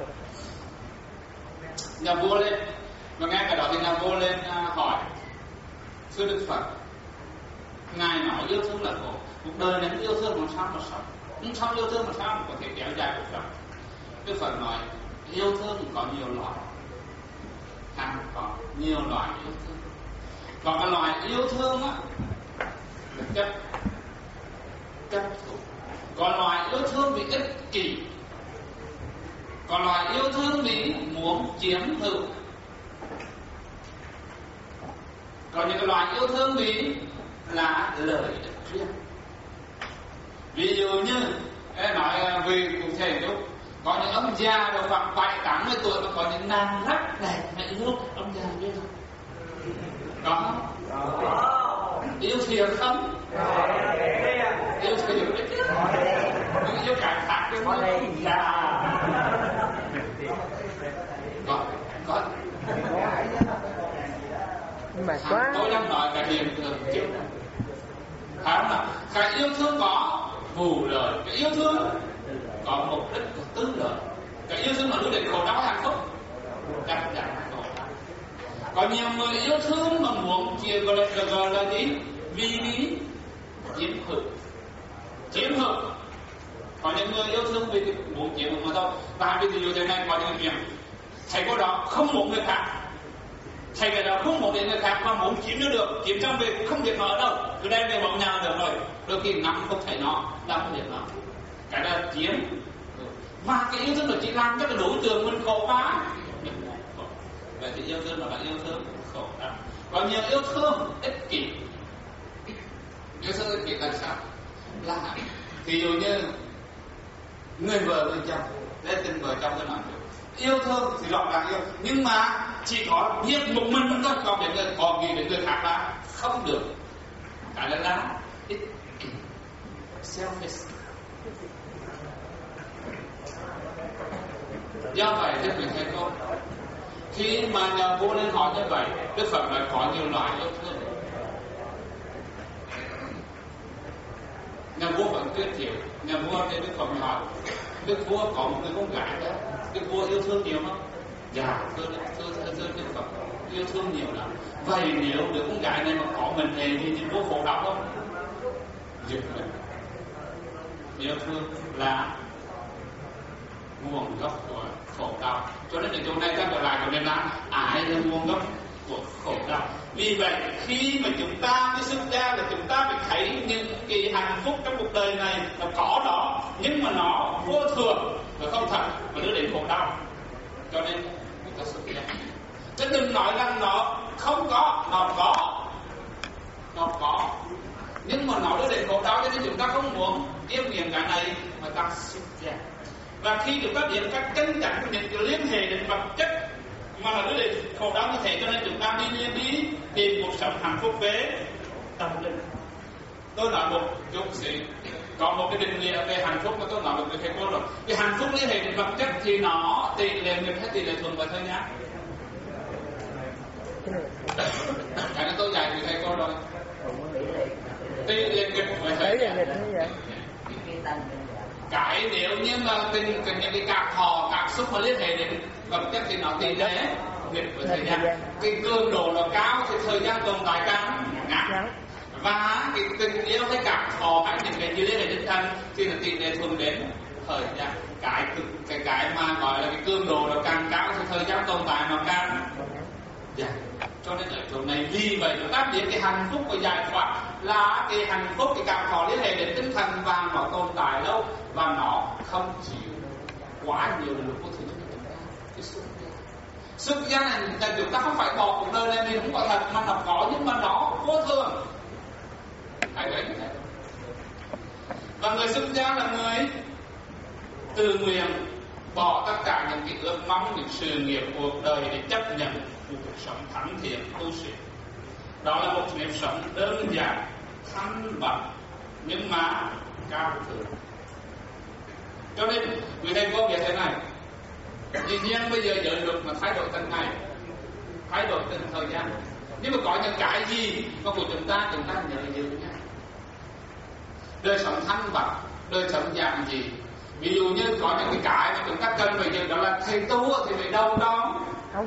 Nhà vua lên và nghe cái đó thì nhà vua lên hỏi thưa Đức Phật, ngài nói yêu thương là khổ, cuộc đời này yêu thương làm sao mà sống, nhưng không yêu thương làm sao mà có thể kéo dài cuộc sống. Đức Phật nói yêu thương có nhiều loại, có nhiều loại yêu thương. Còn cái loại yêu thương á là chấp thủ. Còn loại yêu thương vì ích kỷ, còn loại yêu thương vì muốn chiếm hữu. Còn những cái loại yêu thương vì là lợi ích riêng. Ví dụ như nói về cụ thể chút, có những ông già được khoảng 70-80 tuổi mà có những nàng rất đẹp mà yêu ông già biết không? Có không? Yêu thiệt không? Yêu thiệt đấy chứ. Nhưng yêu cả khác chứ không? Có. Mà quá. Tôi đang nói cái hiện tượng trước này. Phải không nào? Cái yêu thương có vụ lợi, cái yêu thương có mục đích của tư lợi. Cái yêu thương là đưa đến khổ đau hạnh phúc, chắc chắn là khổ đau. Có nhiều người yêu thương mà muốn chia gọi là gì? Vì chiếm hữu. Chiếm hữu. Có những người yêu thương vì muốn chiếm hữu mà thôi. Và ví dụ thế này, có những chuyện thầy cô đó không muốn người khác, thầy cái đó không muốn đến người khác mà muốn chiếm nó được, chiếm trong việc không biết nó ở đâu, cứ đem về bóng nhà được rồi, đôi khi ngắm không thấy nó, làm không biết nó, cái đó chiếm. Và cái yêu thương nó chỉ làm cho cái đối tượng mình khổ quá. Vậy thì yêu thương là yêu thương khổ đau. Còn nhiều yêu thương ích kỷ. Yêu thương ích kỷ là sao? Là ví dụ như người vợ người chồng, đây tình vợ chồng tôi nói yêu thương thì rõ ràng yêu, nhưng mà chỉ có biết một mình thôi, còn để người còn gì để người khác là không được. Cái đó là ích kỷ, selfish. Do vậy thưa quý thầy cô, khi mà nhà vua lên hỏi như vậy, Đức Phật nói có nhiều loại yêu thương. Nhà vua vẫn tuyên thiệu, nhà vua thì Đức Phật hỏi, Đức vua có một người con gái đó, Đức vua yêu thương nhiều không? Dạ, thưa Đức Phật, yêu thương nhiều lắm. Vậy nếu đứa con gái này mà có mình thì vua khổ đau không? Dừng mình. Yêu thương là nguồn gốc của khổ đau. Cho nên ở chỗ này ta trở lại cho nên là ái là nguồn gốc của khổ đau. Vì vậy khi mà chúng ta đi xuất gia là chúng ta phải thấy những cái hạnh phúc trong cuộc đời này nó có đó, nhưng mà nó vô thường và không thật và đưa đến khổ đau. Cho nên chúng ta xuất gia. Chứ đừng nói rằng nó không có, nó có, nhưng mà nó đưa đến khổ đau, cho nên chúng ta không muốn yêu nghiền cái này mà ta xuất gia. Và khi chúng ta biết các chân chắn của những cái liên hệ đến vật chất mà nó đưa đến khổ đau như thế, cho nên chúng ta đi tìm cuộc sống hạnh phúc về tâm linh. Tôi nói một chút xíu, có một cái định nghĩa về hạnh phúc mà tôi nói với thầy cô rồi. Cái hạnh phúc liên hệ đến vật chất thì nó tỷ lệ nghịch hay tỷ lệ thuận và thời gian. Cái này tôi dạy với thầy cô rồi. Tỷ lệ nghịch và thời gian. Cái nếu như mà những cái cảm thọ, cảm xúc mà liên hệ đến vật chất thì nó tỷ lệ nghịch với thời gian. Cái cường độ nó cao thì thời gian tồn tại càng ngắn. Và cái tình yêu hay cảm thọ hay những cái gì liên hệ đến thân thì là tỷ lệ thuận đến thời gian. Cái mà gọi là cái cường độ nó càng cao thì thời gian tồn tại nó càng dài. Cho nên ở chỗ này vì vậy chúng ta biết cái hạnh phúc của giải thoát là cái hạnh phúc, cái cảm thọ liên hệ đến tinh thần và nó tồn tại lâu và nó không chịu quá nhiều lực của thứ chúng ta. Cái xuất gia này là chúng ta không phải bỏ cuộc đời này mình không có thật mà nó có, nhưng mà nó vô thường. Hãy đấy. Và người xuất gia là người tự nguyện bỏ tất cả những cái ước mong, những sự nghiệp cuộc đời để chấp nhận một cuộc sống thánh thiện tu sĩ. Đó là một nếp sống đơn giản, thanh bạch nhưng mà cao thượng. Cho nên người thầy cô biết thế này, tuy nhiên bây giờ giới luật mà thay đổi từng ngày, thay đổi từng thời gian, nhưng mà có những cái gì mà của chúng ta nhớ giữ nha. Đời sống thanh bạch, đời sống giản dị. Ví dụ như có những cái mà chúng ta cần phải giữ, đó là thầy tu thì phải đâu đó.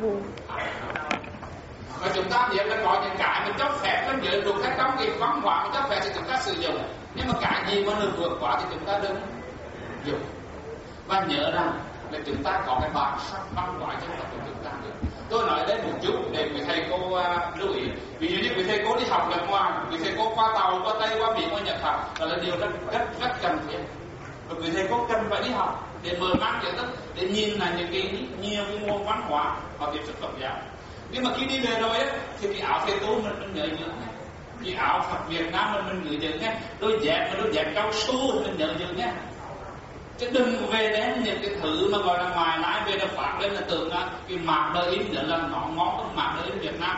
Và chúng ta biết là có những cái mình cho phép nó giữ được hết trong cái văn hóa mình cho phép thì chúng ta sử dụng, nhưng mà cái gì mà được vượt quá thì chúng ta đừng dùng. Và nhớ rằng là chúng ta có cái bản sắc văn hóa dân tộc của chúng ta được. Tôi nói đây một chút để quý thầy cô lưu ý. Ví dụ như quý thầy cô đi học nước ngoài, quý thầy cô qua Tàu, qua Tây, qua Mỹ, qua Nhật học, đó là điều rất cần thiết. Và quý thầy cô cần phải đi học để mở mang kiến thức, để nhìn là những cái nhiều cái môn văn hóa và việc thực tập giáo. Nhưng mà khi đi về rồi ấy, thì cái áo thầy tu mình nhớ nhớ nha. Cái áo Phật Việt Nam mình nhớ nhớ nha. Đôi dép cao su mình nhớ nhớ nha. Chứ đừng về đến những cái thứ mà gọi là ngoài lái về là phát lên là tưởng là cái mạc đời in nữa là nó ngon hơn mạc đời in Việt Nam.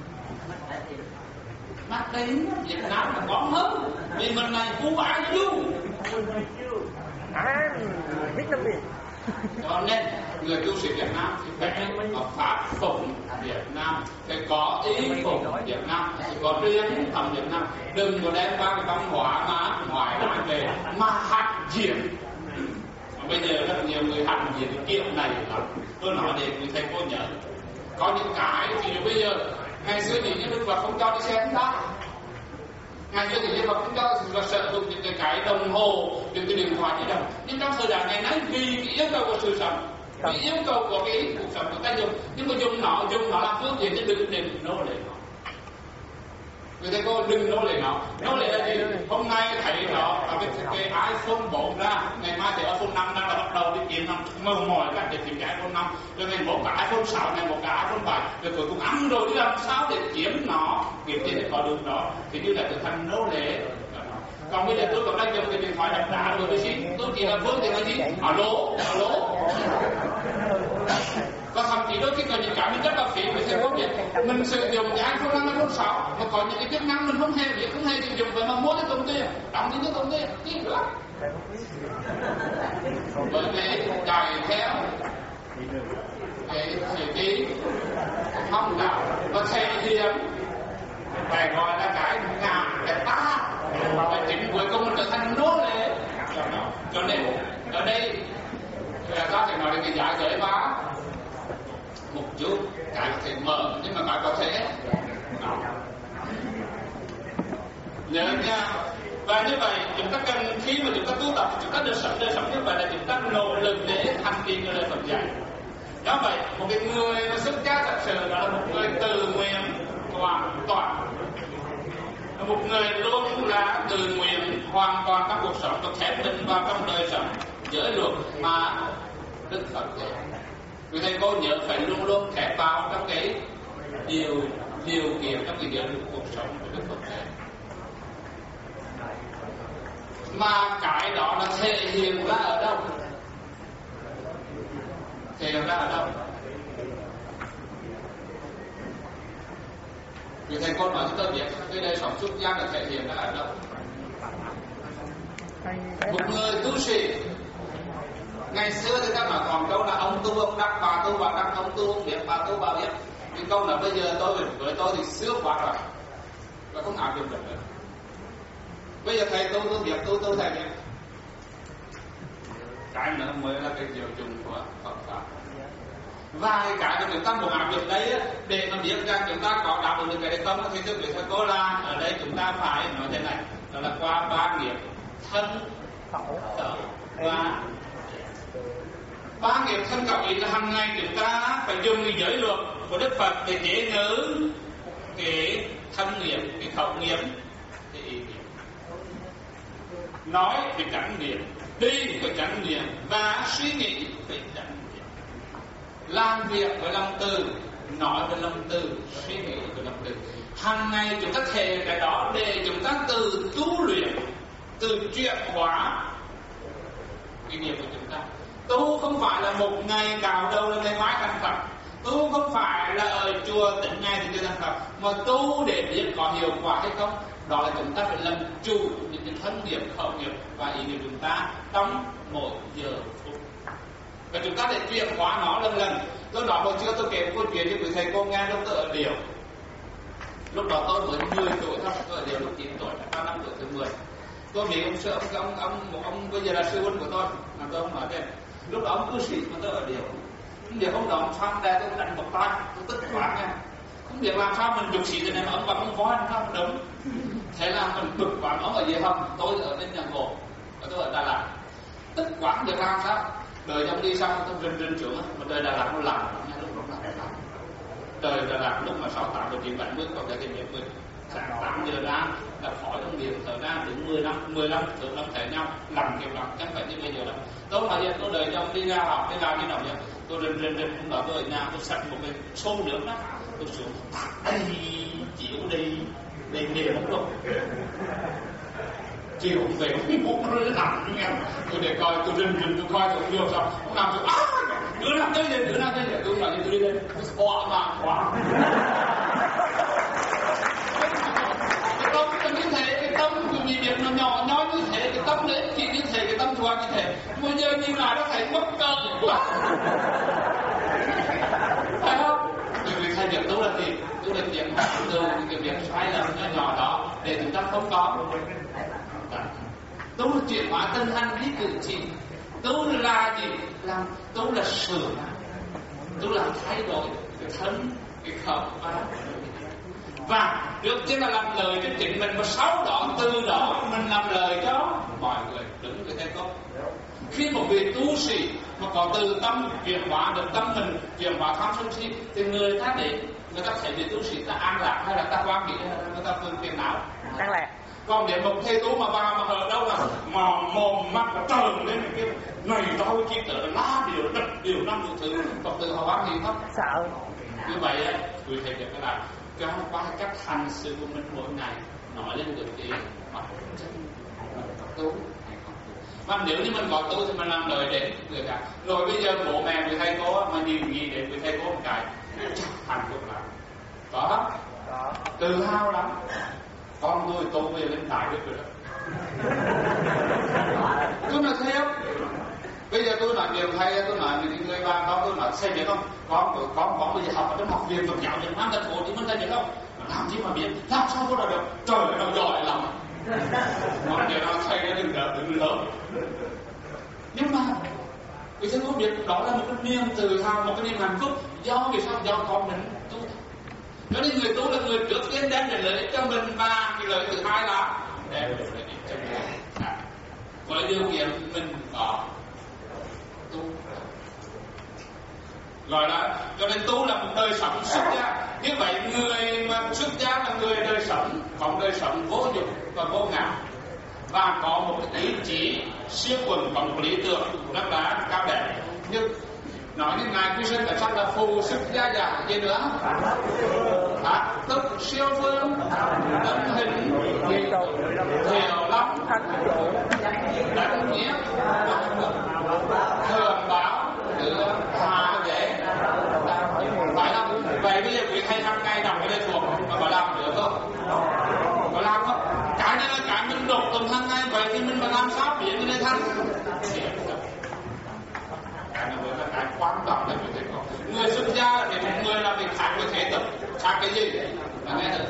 Mạc đời in Việt Nam là ngon hơn. Vì mình này phú bá chứ. Biết lắm gì. Cho nên người tu sĩ Việt Nam thì phải có pháp phụng Việt Nam, phải có ý phụng Việt Nam, phải có truyền thống Việt Nam. Đừng có đem qua cái văn hóa mà ngoài lái về mà hạt diện. Bây giờ rất nhiều người hành gì cái kiểu này lắm. Tôi nói để người thầy cô nhớ. Có những cái thì bây giờ ngày xưa thì những Đức Phật không cho đi xe chúng ta. Ngày xưa thì Đức Phật không cho và sử dụng những cái đồng hồ, những cái điện thoại di động. Nhưng trong thời đại ngày nay vì cái yêu cầu của sự sống, vì yêu cầu của cái cuộc sống của ta dùng, nhưng mà dùng nó làm phương tiện chứ đừng nô lệ nó. Người thầy cô đừng nô lệ nó. Nô lệ là gì? Hôm nay thấy nó cái iPhone 4 ra, ngày mai thì iPhone 5 ra là bắt đầu đi kiếm màu mỏi các để tìm cái iPhone 5, rồi ngày một cái iPhone 6, ngày một cái iPhone 7, rồi cuối cùng ăn rồi đi làm sao để kiếm nó, kiếm tiền để có được đó, thì như là trở thành nô lệ. Còn bây giờ tôi còn đang dùng cái điện thoại đập đá rồi thì tôi chỉ là phương tiện là gì? Alo. Và thậm chí đôi khi có những cái mình rất là phí, mình sẽ không biết mình sử dụng cái iPhone 5, iPhone 6 mà có những cái chức năng mình không hề biết, không hề sử dụng vậy mà mua cái công ty, đóng tiền cái công ty, chi nữa. Bởi vì chạy theo cái phong trào và thể hiện phải gọi là cái ngã, cái ta, và chính cuối cùng mình trở thành nô lệ. Cho nên ở đây ta phải nói đến cái giá giới ba một chút, cái có thể mở nhưng mà cái có thể đóng. Nhớ nha. Và như vậy chúng ta cần khi mà chúng ta tu tập, chúng ta đời sống như vậy là chúng ta nỗ lực để thành kỳ cái lời Phật dạy. Do vậy một cái người mà xuất gia thật sự đó là một người tự nguyện hoàn toàn. Một người luôn là tự nguyện hoàn toàn trong cuộc sống, và khép mình vào trong đời sống giới luật mà Đức Phật dạy. Vì thầy cô nhớ phải luôn luôn khép vào trong cái điều kiện trong cái giới luật cuộc sống của Đức Phật dạy. Mà cái đó là thể hiện ra ở đâu? Thể hiện ra ở đâu? Vì thầy cô nói cho tôi biết cái đời sống xuất gia là thể hiện ra ở đâu? Một người tu sĩ ngày xưa thì ta nói còn câu là ông tu ông đắc, bà tu bà đắc, ông tu ông biết, bà tu bà biết. Cái câu là bây giờ với tôi thì xưa quá rồi và không áp dụng được nữa. Bây giờ thầy tu tôi biết, tu thầy biết. Cái nữa mới là cái diệu dụng của Phật pháp. Vài cái mà chúng ta muốn áp dụng đấy để mà biết rằng chúng ta có đáp ứng được cái đấy không, thì tôi biết thầy cô là ở đây chúng ta phải nói thế này, đó là qua ba nghiệp thân khẩu và ba nghiệp thân khẩu ý là hàng ngày chúng ta phải dùng cái giới luật của Đức Phật để chế ngữ cái thân nghiệp, cái khẩu nghiệp, cái ý nghiệp, nói về chánh niệm, đi về chánh niệm và suy nghĩ về chánh niệm, làm việc với lòng từ, nói với lòng từ, suy nghĩ với lòng từ. Hàng ngày chúng ta thề cái đó để chúng ta từ tu luyện, từ chuyển hóa cái nghiệp của chúng ta. Tu không phải là một ngày cào đầu là ngày mai thành Phật. Tu không phải là ở chùa tỉnh ngày thì chưa thành Phật, mà tu để biết có hiệu quả hay không. Đó là chúng ta phải làm chủ những cái thân nghiệp, khẩu nghiệp và ý nghiệp chúng ta trong mỗi giờ phút. Và chúng ta để chuyển hóa nó lần lần. Tôi nói hồi trước tôi kể một câu chuyện cho quý thầy cô nghe lúc tôi ở Điều. Lúc đó tôi mới 10 tuổi thôi, tôi ở Điều lúc 9 tuổi, vào năm tuổi thứ 10. Tôi nghĩ ông bây giờ là sư huynh của tôi, mà tôi không nói thêm. Lúc đó ông cư sĩ mà tôi ở Điều. Không biết ông đó xong ra tôi đánh một tay, tôi tức quá nha. Không biết làm sao mình dục sĩ thế này mà ông bằng ông voi không đúng. Thế là mình bực quá, ông ở dưới hầm, tôi ở bên nhà Ngộ, và tôi ở Đà Lạt. Tức quá không biết làm sao. Đời trong đi xong tôi rinh xuống, mà đời Đà Lạt nó lạnh, lúc đó lạnh. Đời Đà Lạt lúc mà 68 và 970 còn cái nghiệp mình. Sáng 8 giờ ra là khỏi trong miệng thở ra đến 15 thượng năm thể nhau làm kiểu làm chẳng phải như bây giờ đâu. Tôi mà hiện tôi đời trong đi ra học đi làm như nào vậy, tôi rình hôm đó tôi ở nhà tôi sạch một cái xô nước đó, tôi xuống đây chịu đây nghề không đâu, chiều không về không muốn nó lạnh nghe. Tôi để coi tôi rình tôi coi tôi vô xong không làm tôi đứa nào tới đây tôi nói tôi đi lên tôi bỏ mà quá. Như thế cái tâm của vì việc nó nhỏ nhói như thế, cái tâm đấy chỉ như thế, cái tâm thua như thế, bây giờ nhìn lại nó thấy mất cỡ quá, phải không? Vì thay việc tôi là gì? Tôi là chuyện từ cái việc sai lầm nhỏ đó để chúng ta không có. Tôi là chuyển hóa tinh thần đi cử chỉ. Tôi là gì? Tôi là sửa, tôi là thay đổi cái thân, cái khẩu và trước tiên là làm lời cho chính mình, và sau đó từ đó mình làm lời cho mọi người. Đúng cái thầy cô. Khi một vị tu sĩ mà có từ tâm chuyển hóa được tâm mình, chuyển hóa tham sân si, thì người ta để người ta thấy vị tu sĩ ta an lạc hay là ta quan nghĩ hay là người ta phương tiền não an lạc. Còn để một thầy tu mà vào mà ở đâu là mà mồm mắt nó trờn lên cái này đâu chỉ tự lá điều đất điều năm thứ Phật tử họ quan nghĩ không sợ. Như vậy quý thầy được cái là cho qua cách hành sự của mình mỗi ngày nói lên được cái mặt chân tu hay không tu. Mà nếu như mình có tu thì mình làm lời để người khác. Rồi bây giờ bố mẹ với thầy cô mà nhìn nghĩ đến với thầy cô một cái chắc hạnh phúc lắm, có không? Tự hào lắm. Con tôi tu về lên đại được rồi. Tôi nói theo. Bây giờ tôi nói điều thầy, tôi nói những người bạn đó, tôi nói thầy biết không? Con bây giờ học ở trong học viện Phật giáo Việt Nam thành phố Hồ Chí Minh, thầy biết không? Làm gì mà biết? Làm sao tôi là được? Trời ơi, nó giỏi lắm. Nói điều đó thầy đã đừng lớn. Nhưng mà vì thầy có biết đó là một cái niềm tự hào, một cái niềm hạnh phúc. Do vì sao? Do con mình tu. Cho nên người tu là người trước tiên đem đến lợi ích cho mình, và cái lợi thứ hai là đem đến lợi ích cho mình. Với điều kiện mình có tu, gọi là cho nên tu là một đời sống xuất gia. Như vậy người mà xuất gia là người đời sống, có đời sống vô dục và vô ngã, và có một cái ý chí siêu quần, có một lý tưởng rất là cao đẹp. Nhưng nói như ngài Quy Sơn tại sao là phù xuất gia giả gì nữa? Phát tức siêu phương, tâm hình, thiểu lắm, đánh nhiếp, thường báo, hạ dễ. Phải không? Vậy bây giờ quý thầy hàng ngày đọc cái đây thuộc mà bà làm được không? Có làm không? Cái này là cái mình đọc tuần hàng ngày, vậy thì mình mà làm sao biến cái này thành? Cái này là cái quan trọng để mình thấy có. Người xuất gia thì một người là việc khác với thế tục. Khác cái gì? Là nghe được.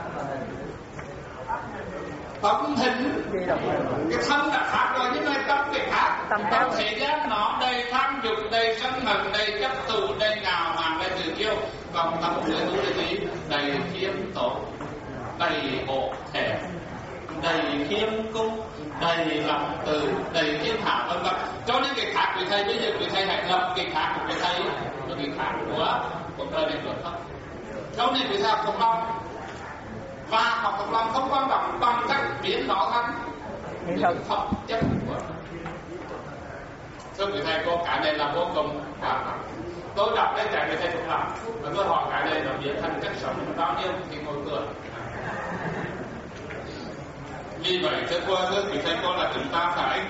Tâm hình, cái thân là khác rồi nhưng mà tâm cái khác. Trong thế gian nó đầy tham dục, đầy sân hận, đầy chấp tù, đầy ngạo mạn, đầy tự kiêu. Còn tâm người tu là gì? Đầy khiêm tốn, đầy hộ thể, đầy khiêm cung, đầy lòng từ, đầy thiên hạ vân vân. Cho nên cái khác của thầy bây giờ quý thầy hãy lập cái khác của thầy và cái khác của cuộc đời này được không? Cho nên quý thầy học Phật lòng, và học Phật lòng không quan trọng bằng cách biến nó thành những phẩm chất của nó. Thưa quý thầy cô, cái này là vô cùng quan trọng. Tôi đọc đây cái thầy Phật lòng và tôi hỏi cái này nó biến thành cách sống bao nhiêu thì ngồi cười. Vì vậy thưa quý thầy cô là chúng ta phải,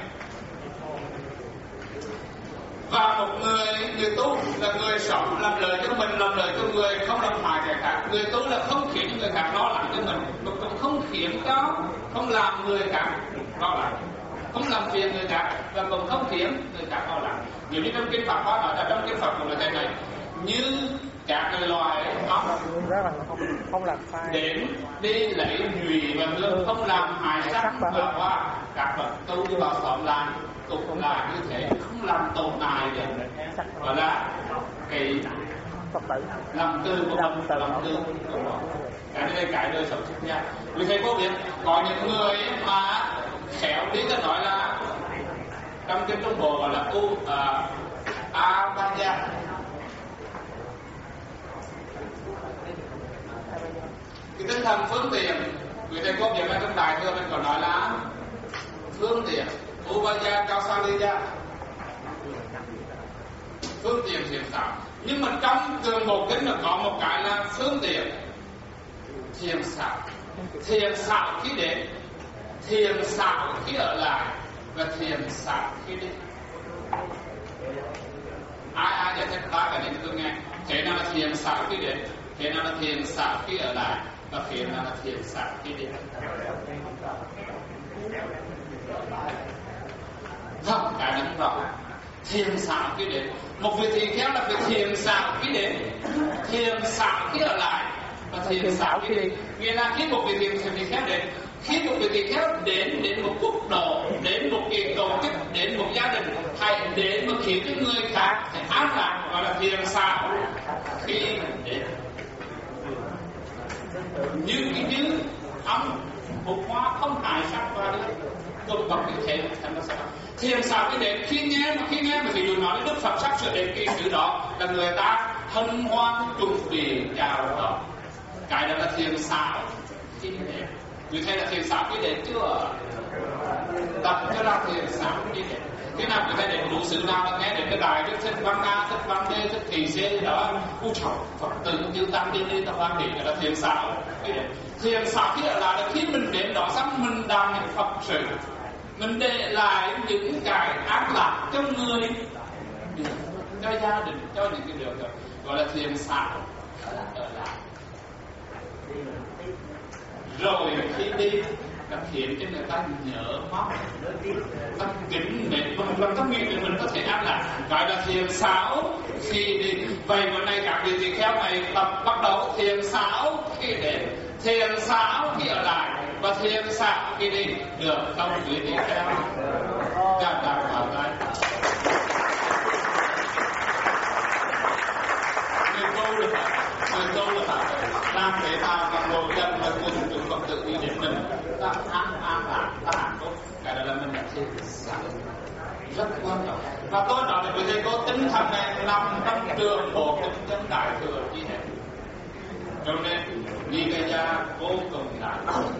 và một người tu là người sống làm lời cho mình, làm lời cho người, không làm hại kẻ khác. Người tu là không khiến người khác lo lắng cho mình, mà cũng không khiến cho, không làm người khác lo lắng, không làm phiền người khác, và cũng không khiến người khác lo lắng. Nếu như trong kinh Phật có nói là trong kinh Phật cũng là thế này, như các loài ốc không làm sai đến đi lấy nhụy và hương, không làm hại sắc và hoa. Các vật tu vào xóm làng cũng là như thế, không làm tổn hại đến gọi là cái lòng tư của lòng tư của nó. Cái này là cái đời sống xuất gia. Vì thầy có biết có những người mà khéo đi ta nói là trong kinh Trung Bộ gọi là Abhaya. Cái tinh thần phương tiện, người thầy có biết là trong đại thừa mình còn nói là phương tiện, Ubaya Kausaliya, phương tiện thiện xảo. Nhưng mà trong thường bộ kinh là có một cái là phương tiện thiện xảo. Thiện xảo khi đến, thiện xảo khi ở lại, và thiện xảo khi đi. Ai giải thích ba cái này cho tôi nghe. Thế nào là thiện xảo khi đến, thế nào là thiện xảo khi ở lại, và thế nào là thiện xảo khi đi. Không, cái này không rõ. Thiện xảo khi đến, một vị tỳ kheo là phải thiện xảo khi đến, thiện xảo khi ở lại, và thiện xảo khi đi. Nghĩa là khi một vị tỳ kheo đến, khi một vị tỳ kheo đến một quốc độ, đến một cái tổ chức, đến một gia đình, hay đến một khiến cho người khác phải an lạc, gọi là thiện xảo khi đến. Như ông một hoa không hại sắc qua nữa, tôi bật như thế thành nó sao? Thiền xảo cái đến khi nghe mà ví dụ nói Đức Phật sắp sửa đến cái sự đó là người ta hân hoan chuẩn bị chào đón. Cái đó là thiền xảo khi đến. Người thấy là thiền xảo khi đến chưa? Tập cho ra thiền xảo khi đến. Cái nào người ta đến đủ sự nào là nghe đến cái đài rất thích văn ca, thích văn đê, thích kỳ xê đó, u trọng Phật tử chư tăng đi ta hoan hỷ là thiền xảo khi đến. Thiền xảo khi ở lại là khi mình đến đó xong mình đang những Phật sự, mình để lại những cái an lạc cho người, cho gia đình, cho những cái điều đó gọi là thiền xảo ở lại. Rồi khi đi là khiến cho người ta nhớ mong, ta kính mến và ta nghĩ là mình có thể an lạc, gọi là thiền xảo khi đi. Vậy bữa nay các vị tỳ kheo này tập bắt đầu thiền xảo khi đến, thiền xảo khi ở lại, và thiền xảo khi đi. Được không quý tỳ kheo? Cảm ơn vào đây. Người tu là phải làm thế nào mà ngồi chân và cùng chúng Phật tử đi đến mình ta an lạc, ta hạnh phúc. Cái đó là mình đã thiền xảo rất quan trọng. Và tôi nói với quý thầy cô, tinh thần này nằm trong trường bộ kinh chân đại thừa như thế. Cho nên Nikaya vô cùng đại.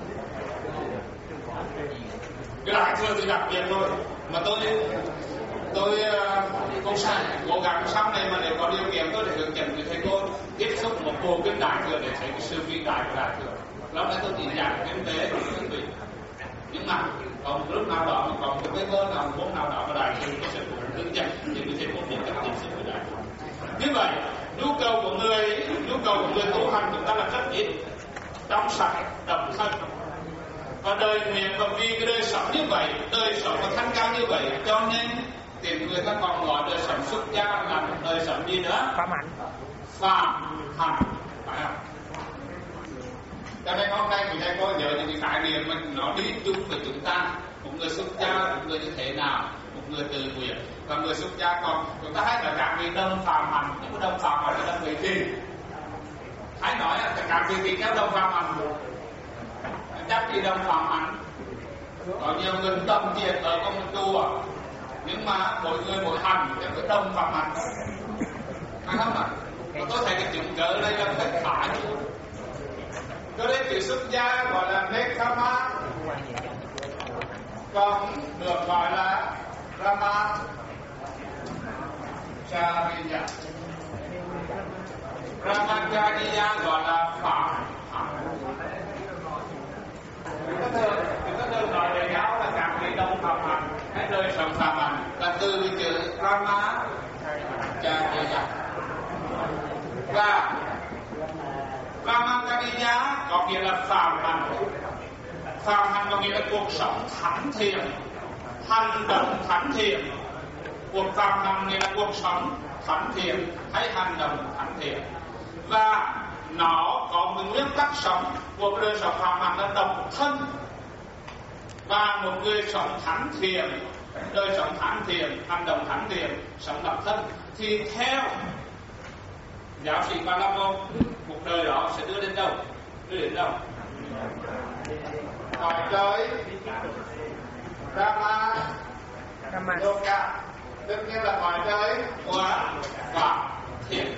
Cái đại thừa thì đặc biệt thôi, mà tôi không sai, cố gắng sau này mà nếu có điều kiện tôi để hướng dẫn với thầy cô tiếp xúc một bộ kinh đại thừa để thấy cái sự vĩ đại của đại thừa. Lúc này tôi chỉ giảng kinh tế của quý vị, nhưng mà còn lúc nào đó mà còn một cái cơ nào vốn nào đó mà đại thừa nó sẽ hướng dẫn thì quý thầy cô biết cách tiếp xúc với đại thừa. Như vậy nhu cầu của người tu hành chúng ta là rất ít, trong sạch, đậm thân. Và đời nguyện và vì cái đời sống như vậy, đời sống và thanh cao như vậy, cho nên thì người ta còn gọi đời sống xuất gia là đời sống gì nữa? Phạm hạnh. Phạm hạnh, phải không? Cho nên hôm nay mình có nhớ những cái khái niệm mình nó đi chung với chúng ta. Một người xuất gia, một người như thế nào? Một người tự nguyện và người xuất gia còn chúng ta hay là các vị đồng phạm hạnh, nhưng mà đồng phạm hạnh là đồng vị gì? Hãy nói là các vị tỳ kheo đồng phạm hạnh. Chắc gì đồng phạm hạnh. Có nhiều người tâm thiện ở trong chùa, nhưng mà mỗi người mỗi hành đều có đồng phạm hạnh. Phải không ạ? Tôi thấy cái chứng cớ đây là rất khá chứ. Cho nên chữ xuất gia gọi là Nekkhamma, còn được gọi là Brahmacharya. Brahmacharya gọi là phạm hạnh. Chúng ta thường nói về giáo là các vị đồng phạm hạnh hay đời sống phạm hạnh là từ cái chữ Brahmacharya. Và Brahmacharya có nghĩa là phạm hạnh. Phạm hạnh có nghĩa là cuộc sống thánh thiện, hành động thánh thiện. Cuộc phạm hạnh nghĩa là cuộc sống thánh thiện hay hành động thánh thiện. Và nó có một nguyên tắc sống của đời sống phạm hạnh là độc thân. Và một người sống thánh thiện, đời sống thánh thiện, hành động thánh thiện, sống độc thân thì theo giáo sĩ Ba La Môn, một đời đó sẽ đưa đến đâu? Đưa đến đâu? Cõi trời Brahma Loka, tất nhiên là cõi trời của Pháp Thiện.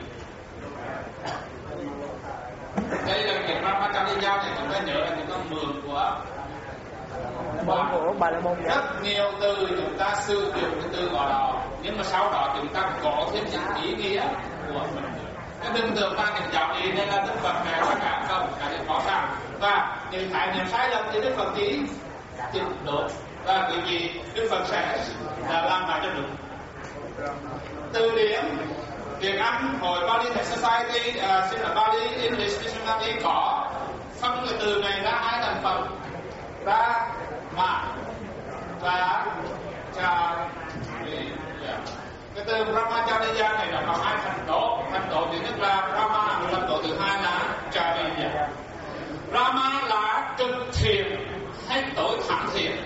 Đây là cái Brahmacharya này chúng ta nhớ là những con mượn của Bà La Môn. Rất nhiều từ chúng ta sử dụng cái từ gọi đó, nhưng mà sau đó chúng ta có thêm những ý nghĩa của mình. Cái đừng tưởng ta những giáo lý đây là Đức Phật này là cả không, cả những khó khăn. Và những khái niệm sai lầm thì Đức Phật chỉ đúng. Và quý vị Đức Phật sẽ làm lại cho đúng. Từ điển tiếng Anh hồi Bali Society, xin là Bali English Dictionary có phân cái từ này ra hai thành phần: Brahma và Charya. Cái từ Brahmacharya này nó có hai thành tố. Thành tố thứ nhất là Brahma, thành tố thứ hai là Charya. Brahma là cực thiện hay tối thẳng thiện.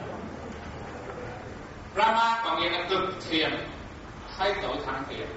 Brahma có nghĩa là cực thiện hay tối thẳng thiện.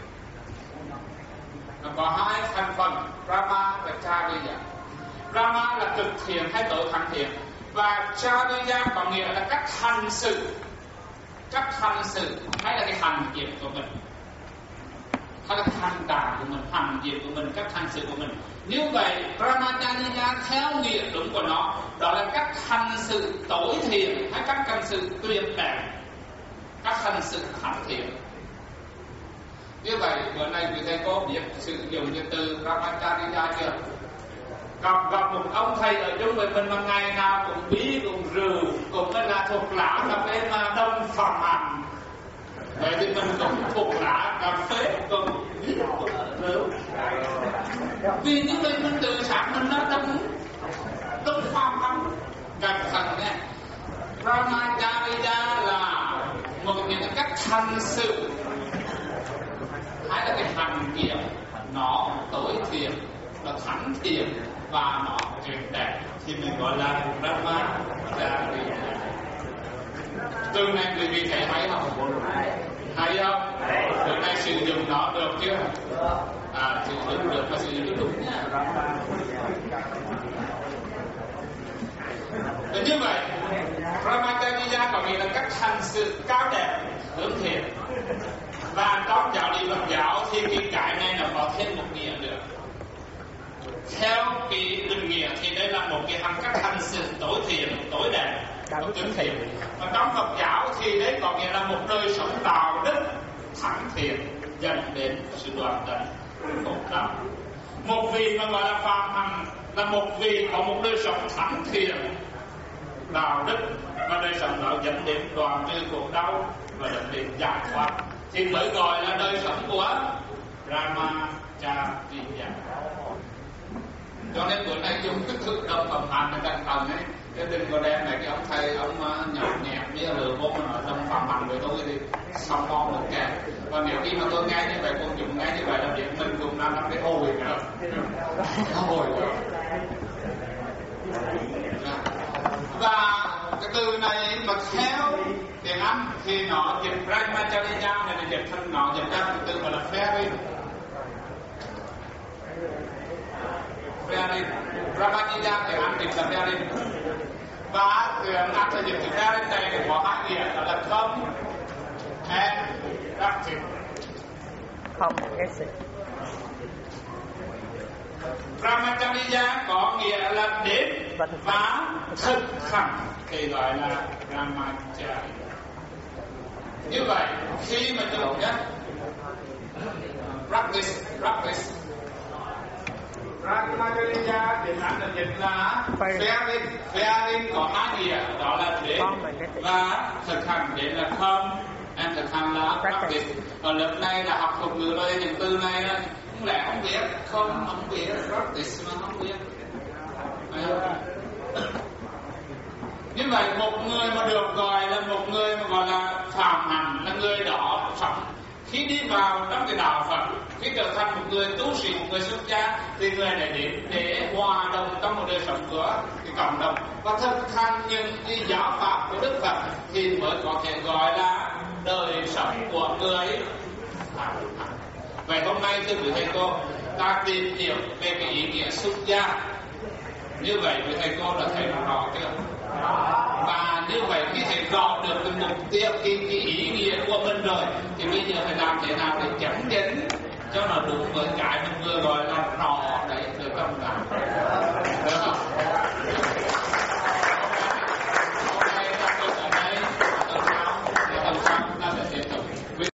Nó có hai thành phần Brahma và Charya. Brahma là cực thiện hay tối thẳng thiện, và Charya có nghĩa là cách hành xử hay là cái hành diện của mình, hay là cái hành đạo của mình, hành diện của mình, cách hành xử của mình. Như vậy Brahmacharya theo nghĩa đúng của nó đó là cách hành xử tối thiện hay cách hành xử tuyệt đẹp, cách hành xử thánh thiện. Như vậy bữa nay quý thầy cô biết sử dụng cái từ Brahmacharya chưa? Gặp một ông thầy ở chung với mình mà ngày nào cũng bí, cũng rượu, cũng là thuộc lã cà phê mà đông phạm hạnh. Vậy thì mình cũng thuộc lã cà phê, cũng bí, cũng rượu. Vì như vậy mình tự sáng mình nó đông phạm hạnh. Cẩn thận nha. Brahmacharya là một những cách hành sự hay là cái hành nghiệm nó tối thiện, nó thánh thiện và nó tuyệt đẹp thì mình gọi là Brahmacharya. Từ này quý vị thấy hay không? Hay không? Từ này sử dụng nó được chưa? Sử dụng được và sử dụng đúng nha. Và như vậy Brahmacharya có nghĩa là cách hành sự cao đẹp, hướng thiện. Và trong giáo lý Phật giáo thì cái này nó có thêm một nghĩa nữa. theo cái định nghĩa thì đây là một cái cách hành xử tối thiện, tối đẹp, tối thiện. Và trong Phật giáo thì đấy có nghĩa là một đời sống đạo đức thánh thiện dẫn đến sự đoàn tận khổ đau. Một vị mà gọi là phạm hạnh là một vị có một đời sống thánh thiện, đạo đức và đời sống đó dẫn đến đoàn trừ khổ đau và dẫn đến giải thoát thì mới gọi là đời sống của Ramacharya. Cho nên bữa nay chúng cứ thực động phẩm hành là cẩn thận ấy, chứ đừng có đem này cái ông thầy ông nhậu nhẹt với lừa vô mà nói tâm phạm hành với tôi thì xong con được kẹt. Và nếu khi mà tôi nghe như vậy, công chúng nghe như vậy là biết mình cũng đang cái hồi nữa, hồi nữa. Và cái từ này mà theo tiếng Anh thì nó dịch Brahmacharya này là dịch thân, nó dịch ra từ từ mà là fairy. Brahmacharya tiếng Anh dịch là fairy. Và tiếng Anh sẽ dịch từ fairy này thì có hai nghĩa là come and practice. Không, exit. Brahmacharya có nghĩa là đến và thực hành thì gọi là Brahmacharya. Như vậy khi mà chúng nhé practice Brahmacharya thì anh là dịch là fairing có hai nghĩa đó là đến và thực hành, đến là come and thực hành là practice. Ở lớp này là học thuật ngữ rồi, những từ này không lẽ không biết, không biết practice mà không biết. Như vậy một người mà được gọi là một người mà gọi là phạm hạnh là người đó sống khi đi vào trong cái đạo Phật, khi trở thành một người tu sĩ, một người xuất gia thì người này đến để hòa đồng trong một đời sống của cái cộng đồng và thực hành những cái giáo pháp của Đức Phật thì mới có thể gọi là đời sống của người phạm hạnh. Vậy hôm nay thưa quý thầy cô, ta tìm hiểu về cái ý nghĩa xuất gia. Như vậy quý thầy cô đã thấy nó rõ chưa? Và như vậy khi thầy rõ được cái mục tiêu, cái ý nghĩa của mình rồi thì bây giờ phải làm thế nào để chấm dính cho nó đúng với cái mình vừa gọi là rõ đấy được không nào?